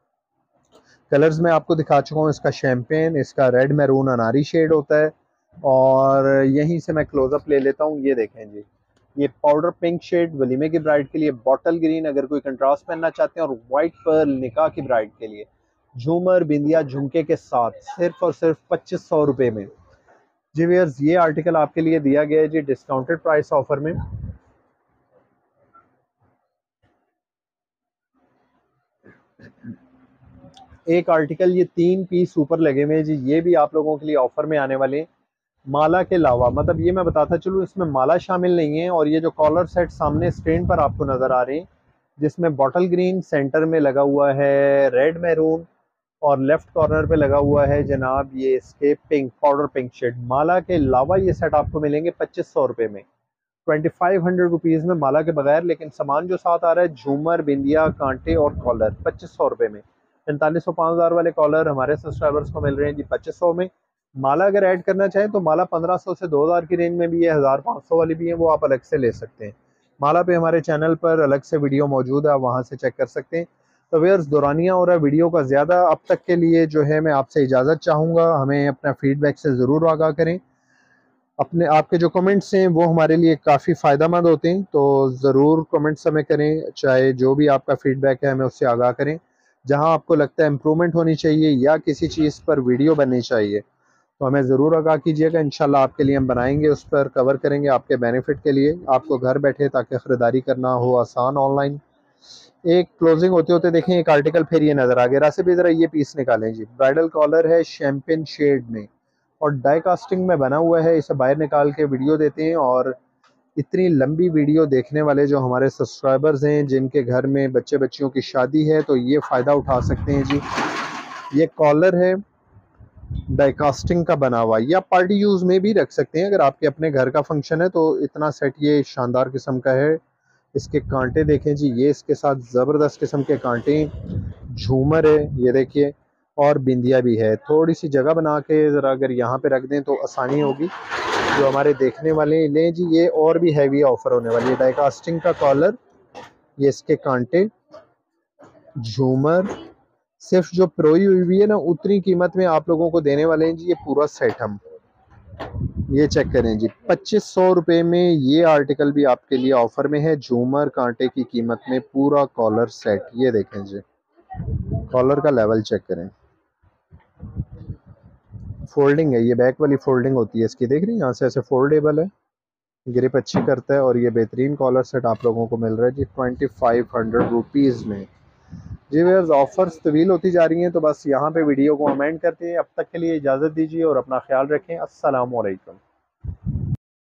कलर्स मैं आपको दिखा चुका हूँ। इसका शैम्पेन, इसका रेड मैरून अनारी शेड होता है, और यहीं से मैं क्लोजअप ले लेता हूँ। ये देखें जी, ये पाउडर पिंक शेड वलीमे की ब्राइड के लिए, बॉटल ग्रीन अगर कोई कंट्रास्ट पहनना चाहते हैं, और वाइट पर्ल निकाह की ब्राइड के लिए। झूमर, बिंदिया, झुमके के साथ सिर्फ और सिर्फ पच्चीस सौ रुपये में जी वियर्स। ये आर्टिकल आपके लिए दिया गया है जी डिस्काउंटेड प्राइस ऑफर में। एक आर्टिकल, ये तीन पीस ऊपर लगे हुए हैं जी, ये भी आप लोगों के लिए ऑफर में आने वाले हैं। माला के अलावा, मतलब ये मैं बताता चलूँ, इसमें माला शामिल नहीं है। और ये जो कॉलर सेट सामने स्क्रीन पर आपको नज़र आ रहे हैं, जिसमें बॉटल ग्रीन सेंटर में लगा हुआ है, रेड मैरून, और लेफ्ट कॉर्नर पे लगा हुआ है जनाब ये इसके पिंक, पाउडर पिंक शेड। माला के अलावा ये सेट आपको मिलेंगे पच्चीस सौ रुपये में, ट्वेंटी फाइव हंड्रेड रुपीज़ में माला के बगैर। लेकिन सामान जो साथ आ रहा है, झूमर, बिंदिया, कांटे और कॉलर, पच्चीस सौ रुपये में। पैंतालीस सौ पाँच हज़ार वाले कॉलर हमारे सब्सक्राइबर्स को मिल रहे हैं जी पच्चीस सौ में। माला अगर ऐड करना चाहें तो माला पंद्रह सौ से दो हज़ार की रेंज में भी है, हज़ार पाँच सौ वाली भी है, वो आप अलग से ले सकते हैं। माला पे हमारे चैनल पर अलग से वीडियो मौजूद है, आप वहाँ से चेक कर सकते हैं। तो व्यूअर्स, दौरानिया हो रहा है वीडियो का ज़्यादा। अब तक के लिए जो है मैं आपसे इजाज़त चाहूँगा। हमें अपना फीडबैक से ज़रूर आगाह करें। अपने आपके जो कमेंट्स हैं वो हमारे लिए काफ़ी फ़ायदेमंद होते हैं, तो ज़रूर कमेंट्स हमें करें। चाहे जो भी आपका फ़ीडबैक है हमें उससे आगाह करें। जहां आपको लगता है इम्प्रूवमेंट होनी चाहिए या किसी चीज़ पर वीडियो बननी चाहिए, तो हमें ज़रूर आगाह कीजिएगा। इंशाल्लाह आपके लिए हम बनाएंगे, उस पर कवर करेंगे आपके बेनिफिट के लिए, आपको घर बैठे ताकि ख़रीदारी करना हो आसान ऑनलाइन। एक क्लोजिंग होते होते देखें एक आर्टिकल फिर ये नज़र आ गया। रास्ते भी ज़रा ये पीस निकालें जी, ब्राइडल कॉलर है शैम्पेन शेड में और डाई कास्टिंग में बना हुआ है। इसे बाहर निकाल के वीडियो देते हैं, और इतनी लंबी वीडियो देखने वाले जो हमारे सब्सक्राइबर्स हैं, जिनके घर में बच्चे बच्चियों की शादी है, तो ये फ़ायदा उठा सकते हैं जी। ये कॉलर है डाई कास्टिंग का बना हुआ, या पार्टी यूज़ में भी रख सकते हैं अगर आपके अपने घर का फंक्शन है। तो इतना सेट ये शानदार किस्म का है। इसके कांटे देखें जी, ये इसके साथ ज़बरदस्त किस्म के कांटे। झूमर है, ये देखिए, और बिंदिया भी है। थोड़ी सी जगह बना के ज़रा अगर यहाँ पे रख दें तो आसानी होगी। जो हमारे देखने वाले लें जी, ये और भी हैवी ऑफर होने वाली है। डाइकास्टिंग का कॉलर, ये इसके कांटे, झूमर, सिर्फ जो प्रोई हुई हुई है ना उतनी कीमत में आप लोगों को देने वाले हैं जी ये पूरा सेट हम। ये चेक करें जी, पच्चीस सौ रुपये में ये आर्टिकल भी आपके लिए ऑफर में है। झूमर कांटे की कीमत में पूरा कॉलर सेट। ये देखें जी, कॉलर का लेवल चेक करें। फोल्डिंग है, ये बैक वाली फोल्डिंग होती है इसकी, देख रही हैं यहाँ से ऐसे फोल्डेबल है, ग्रिप अच्छी करता है। और ये बेहतरीन कॉलर सेट आप लोगों को मिल रहा है जी ट्वेंटी फाइव हंड्रेड रुपीज़ में। जी व्यूअर्स, ऑफर्स तवील होती जा रही हैं तो बस यहाँ पे वीडियो को अमेंड करते हैं। अब तक के लिए इजाज़त दीजिए और अपना ख्याल रखें। अस्सलाम वालेकुम।